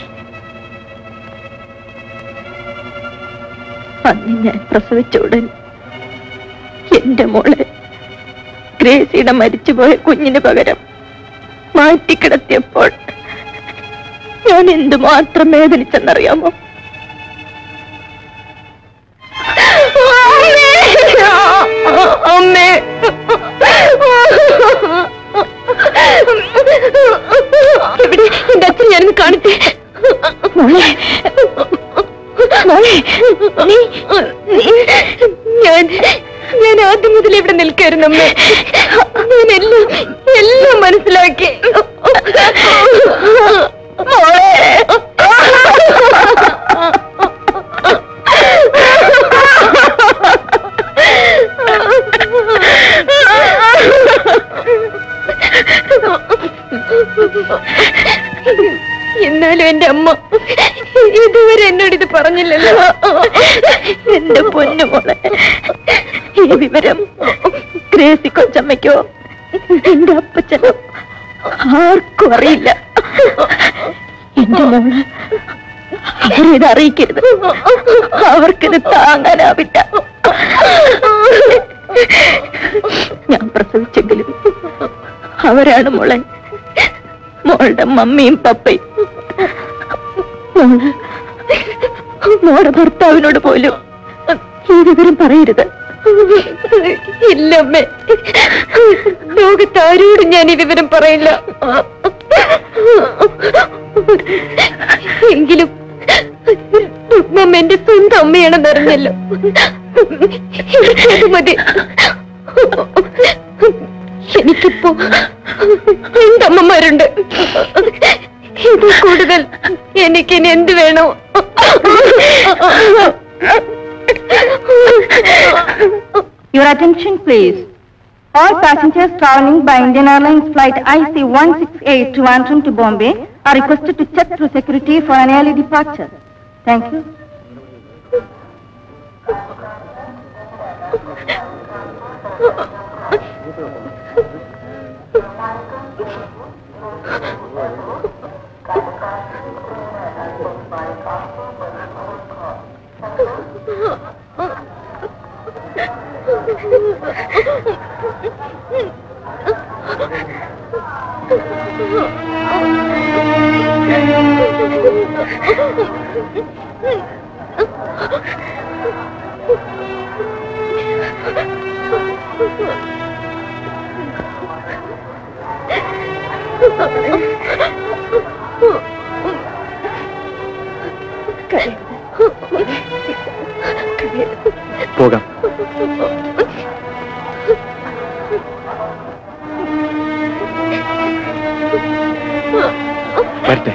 അന്ന് ഞാൻ പ്രസവിച്ച ഉടൻ എന്റെ മോളെ ഗ്രേസിയുടെ മരിച്ചുപോയ കുഞ്ഞിന് പകരം മാറ്റിക്കിടത്തിയപ്പോൾ ഞാൻ എന്തുമാത്രം വേദനിച്ചെന്നറിയാമോ? അമ്മേ, എവിടെ എന്റെ അച്ഛൻ? ഞാനൊന്ന് കാണട്ടെ. മോളെ, മോളെ, ഞാൻ ആദ്യം മുതൽ ഇവിടെ നിൽക്കായിരുന്നു അമ്മേ. ഞാൻ എല്ലാം മനസ്സിലാക്കി. മോളെ, എന്നാലും എന്റെ അമ്മ ഇതുവരെ എന്നോട് ഇത് പറഞ്ഞില്ലല്ലോ. എന്റെ പൊന്നു മോളെ, ഈ വിവരം ഗ്രേസി കൊച്ചമ്മയ്ക്കോ എന്റെ അപ്പച്ചനോ ആർക്കും അറിയില്ല. എന്റെ മോള് അവരിത് അറിയിക്കരുത്. അവർക്കിത് താങ്ങാനാവില്ല. ഞാൻ പ്രസവിച്ചെങ്കിലും അവരാണ് മോളെ, മോളുടെ മമ്മിയും പപ്പയും. മോളുടെ ഭർത്താവിനോട് പോലും ഈ വിവരം പറയരുത്. ഇല്ലമ്മേ, ലോകത്താരോടും ഞാൻ ഈ വിവരം പറയില്ല. എങ്കിലും മമ്മ എന്റെ സ്വന്തം അമ്മയാണെന്ന് അറിഞ്ഞല്ലോ. അത് മതി. എനിക്കിപ്പോ രണ്ടമ്മമാരുണ്ട്. ഇത് കൂടുതൽ എനിക്കിനി എന്ത് വേണോ? Your attention please. All passengers traveling by Indian Airlines flight IC168 Trivandrum to Bombay are requested to check through security for an early departure. Thank you. പോകാം. വരട്ടെ.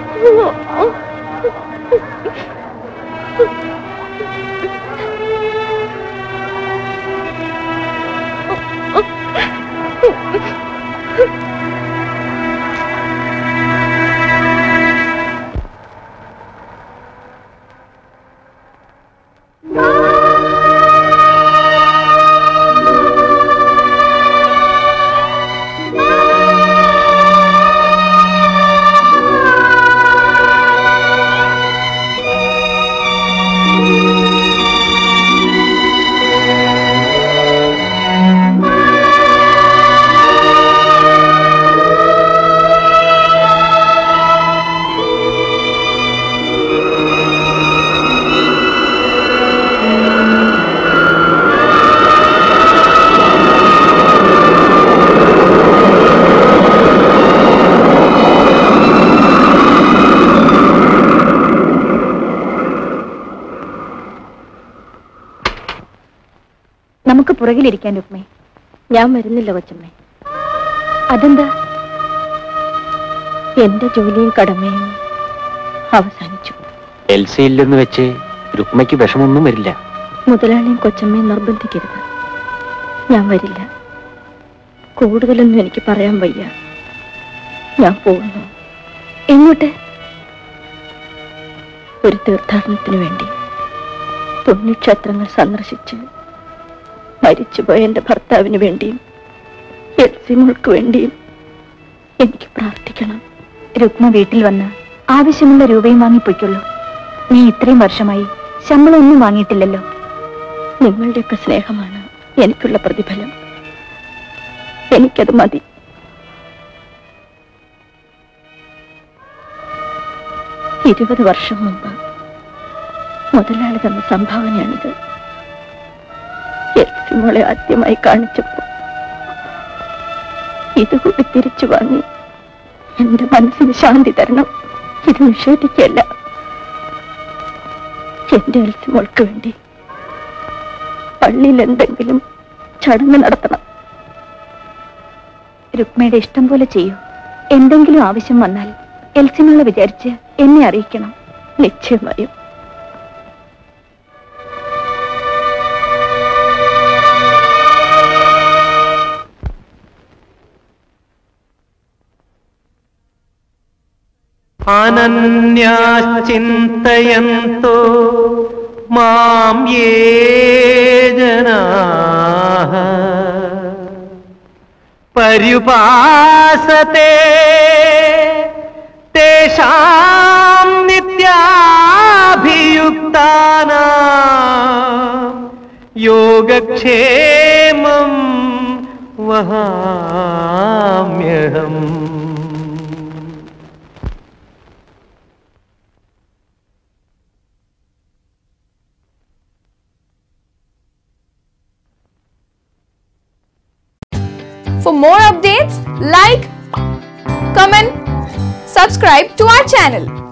നമുക്ക് പുറകിലിരിക്കാൻ രുക്മേ. ഞാൻ വരുന്നില്ല കൊച്ചമ്മേ. അതെന്താ? എന്റെ ജോലിയും കടമയും അവസാനിച്ചു. എൽസി ഇല്ലെന്ന് വെച്ച് രുക്മയ്ക്ക് വിഷമൊന്നും വരില്ല. മുതലാളിയും കൊച്ചമ്മയും നിർബന്ധിക്കരുത്. ഞാൻ വരില്ല. കൂടുതലൊന്നും എനിക്ക് പറയാൻ വയ്യ. ഞാൻ പോകുന്നു. എങ്ങോട്ട്? ഒരു തീർത്ഥാടനത്തിന് വേണ്ടി. പുണ്യക്ഷേത്രങ്ങൾ സന്ദർശിച്ച് മരിച്ചുപോയ എന്റെ ഭർത്താവിന് വേണ്ടിയും എൽസിമോൾക്ക് വേണ്ടിയും എനിക്ക് പ്രാർത്ഥിക്കണം. രുക്മ വീട്ടിൽ വന്ന് ആവശ്യമുള്ള രൂപയും വാങ്ങിപ്പോയിക്കുള്ളൂ. നീ ഇത്രയും വർഷമായി ശമ്പളം ഒന്നും വാങ്ങിയിട്ടില്ലല്ലോ. നിങ്ങളുടെയൊക്കെ സ്നേഹമാണ് എനിക്കുള്ള പ്രതിഫലം. എനിക്കത് മതി. ഇരുപത് വർഷം മുമ്പ് മുതലാളി തന്ന സംഭാവനയാണിത്. എൽസിമോളെ ആദ്യമായി കാണിച്ചപ്പോ ഇതുകൂടി തിരിച്ചു വാങ്ങി എന്റെ മനസ്സിന് ശാന്തി തരണം. ഇത് നിഷേധിക്കല്ല. എന്റെ എൽസിമോൾക്ക് വേണ്ടി പള്ളിയിൽ എന്തെങ്കിലും ചടങ്ങ് നടത്തണം. രുക്മയുടെ ഇഷ്ടം പോലെ ചെയ്യൂ. എന്തെങ്കിലും ആവശ്യം വന്നാൽ എൽസിമോളെ വിചാരിച്ച് എന്നെ അറിയിക്കണം. നിശ്ചയമായും. അനന്യാശ്ചിന്തയന്തോ മാം യേ ജനാഃ പര്യുപാസത്തെ തേഷാം നിത്യാഭിയുക്താനാം യോഗക്ഷേമം വഹാമ്യഹം. For more updates, like, comment, subscribe to our channel.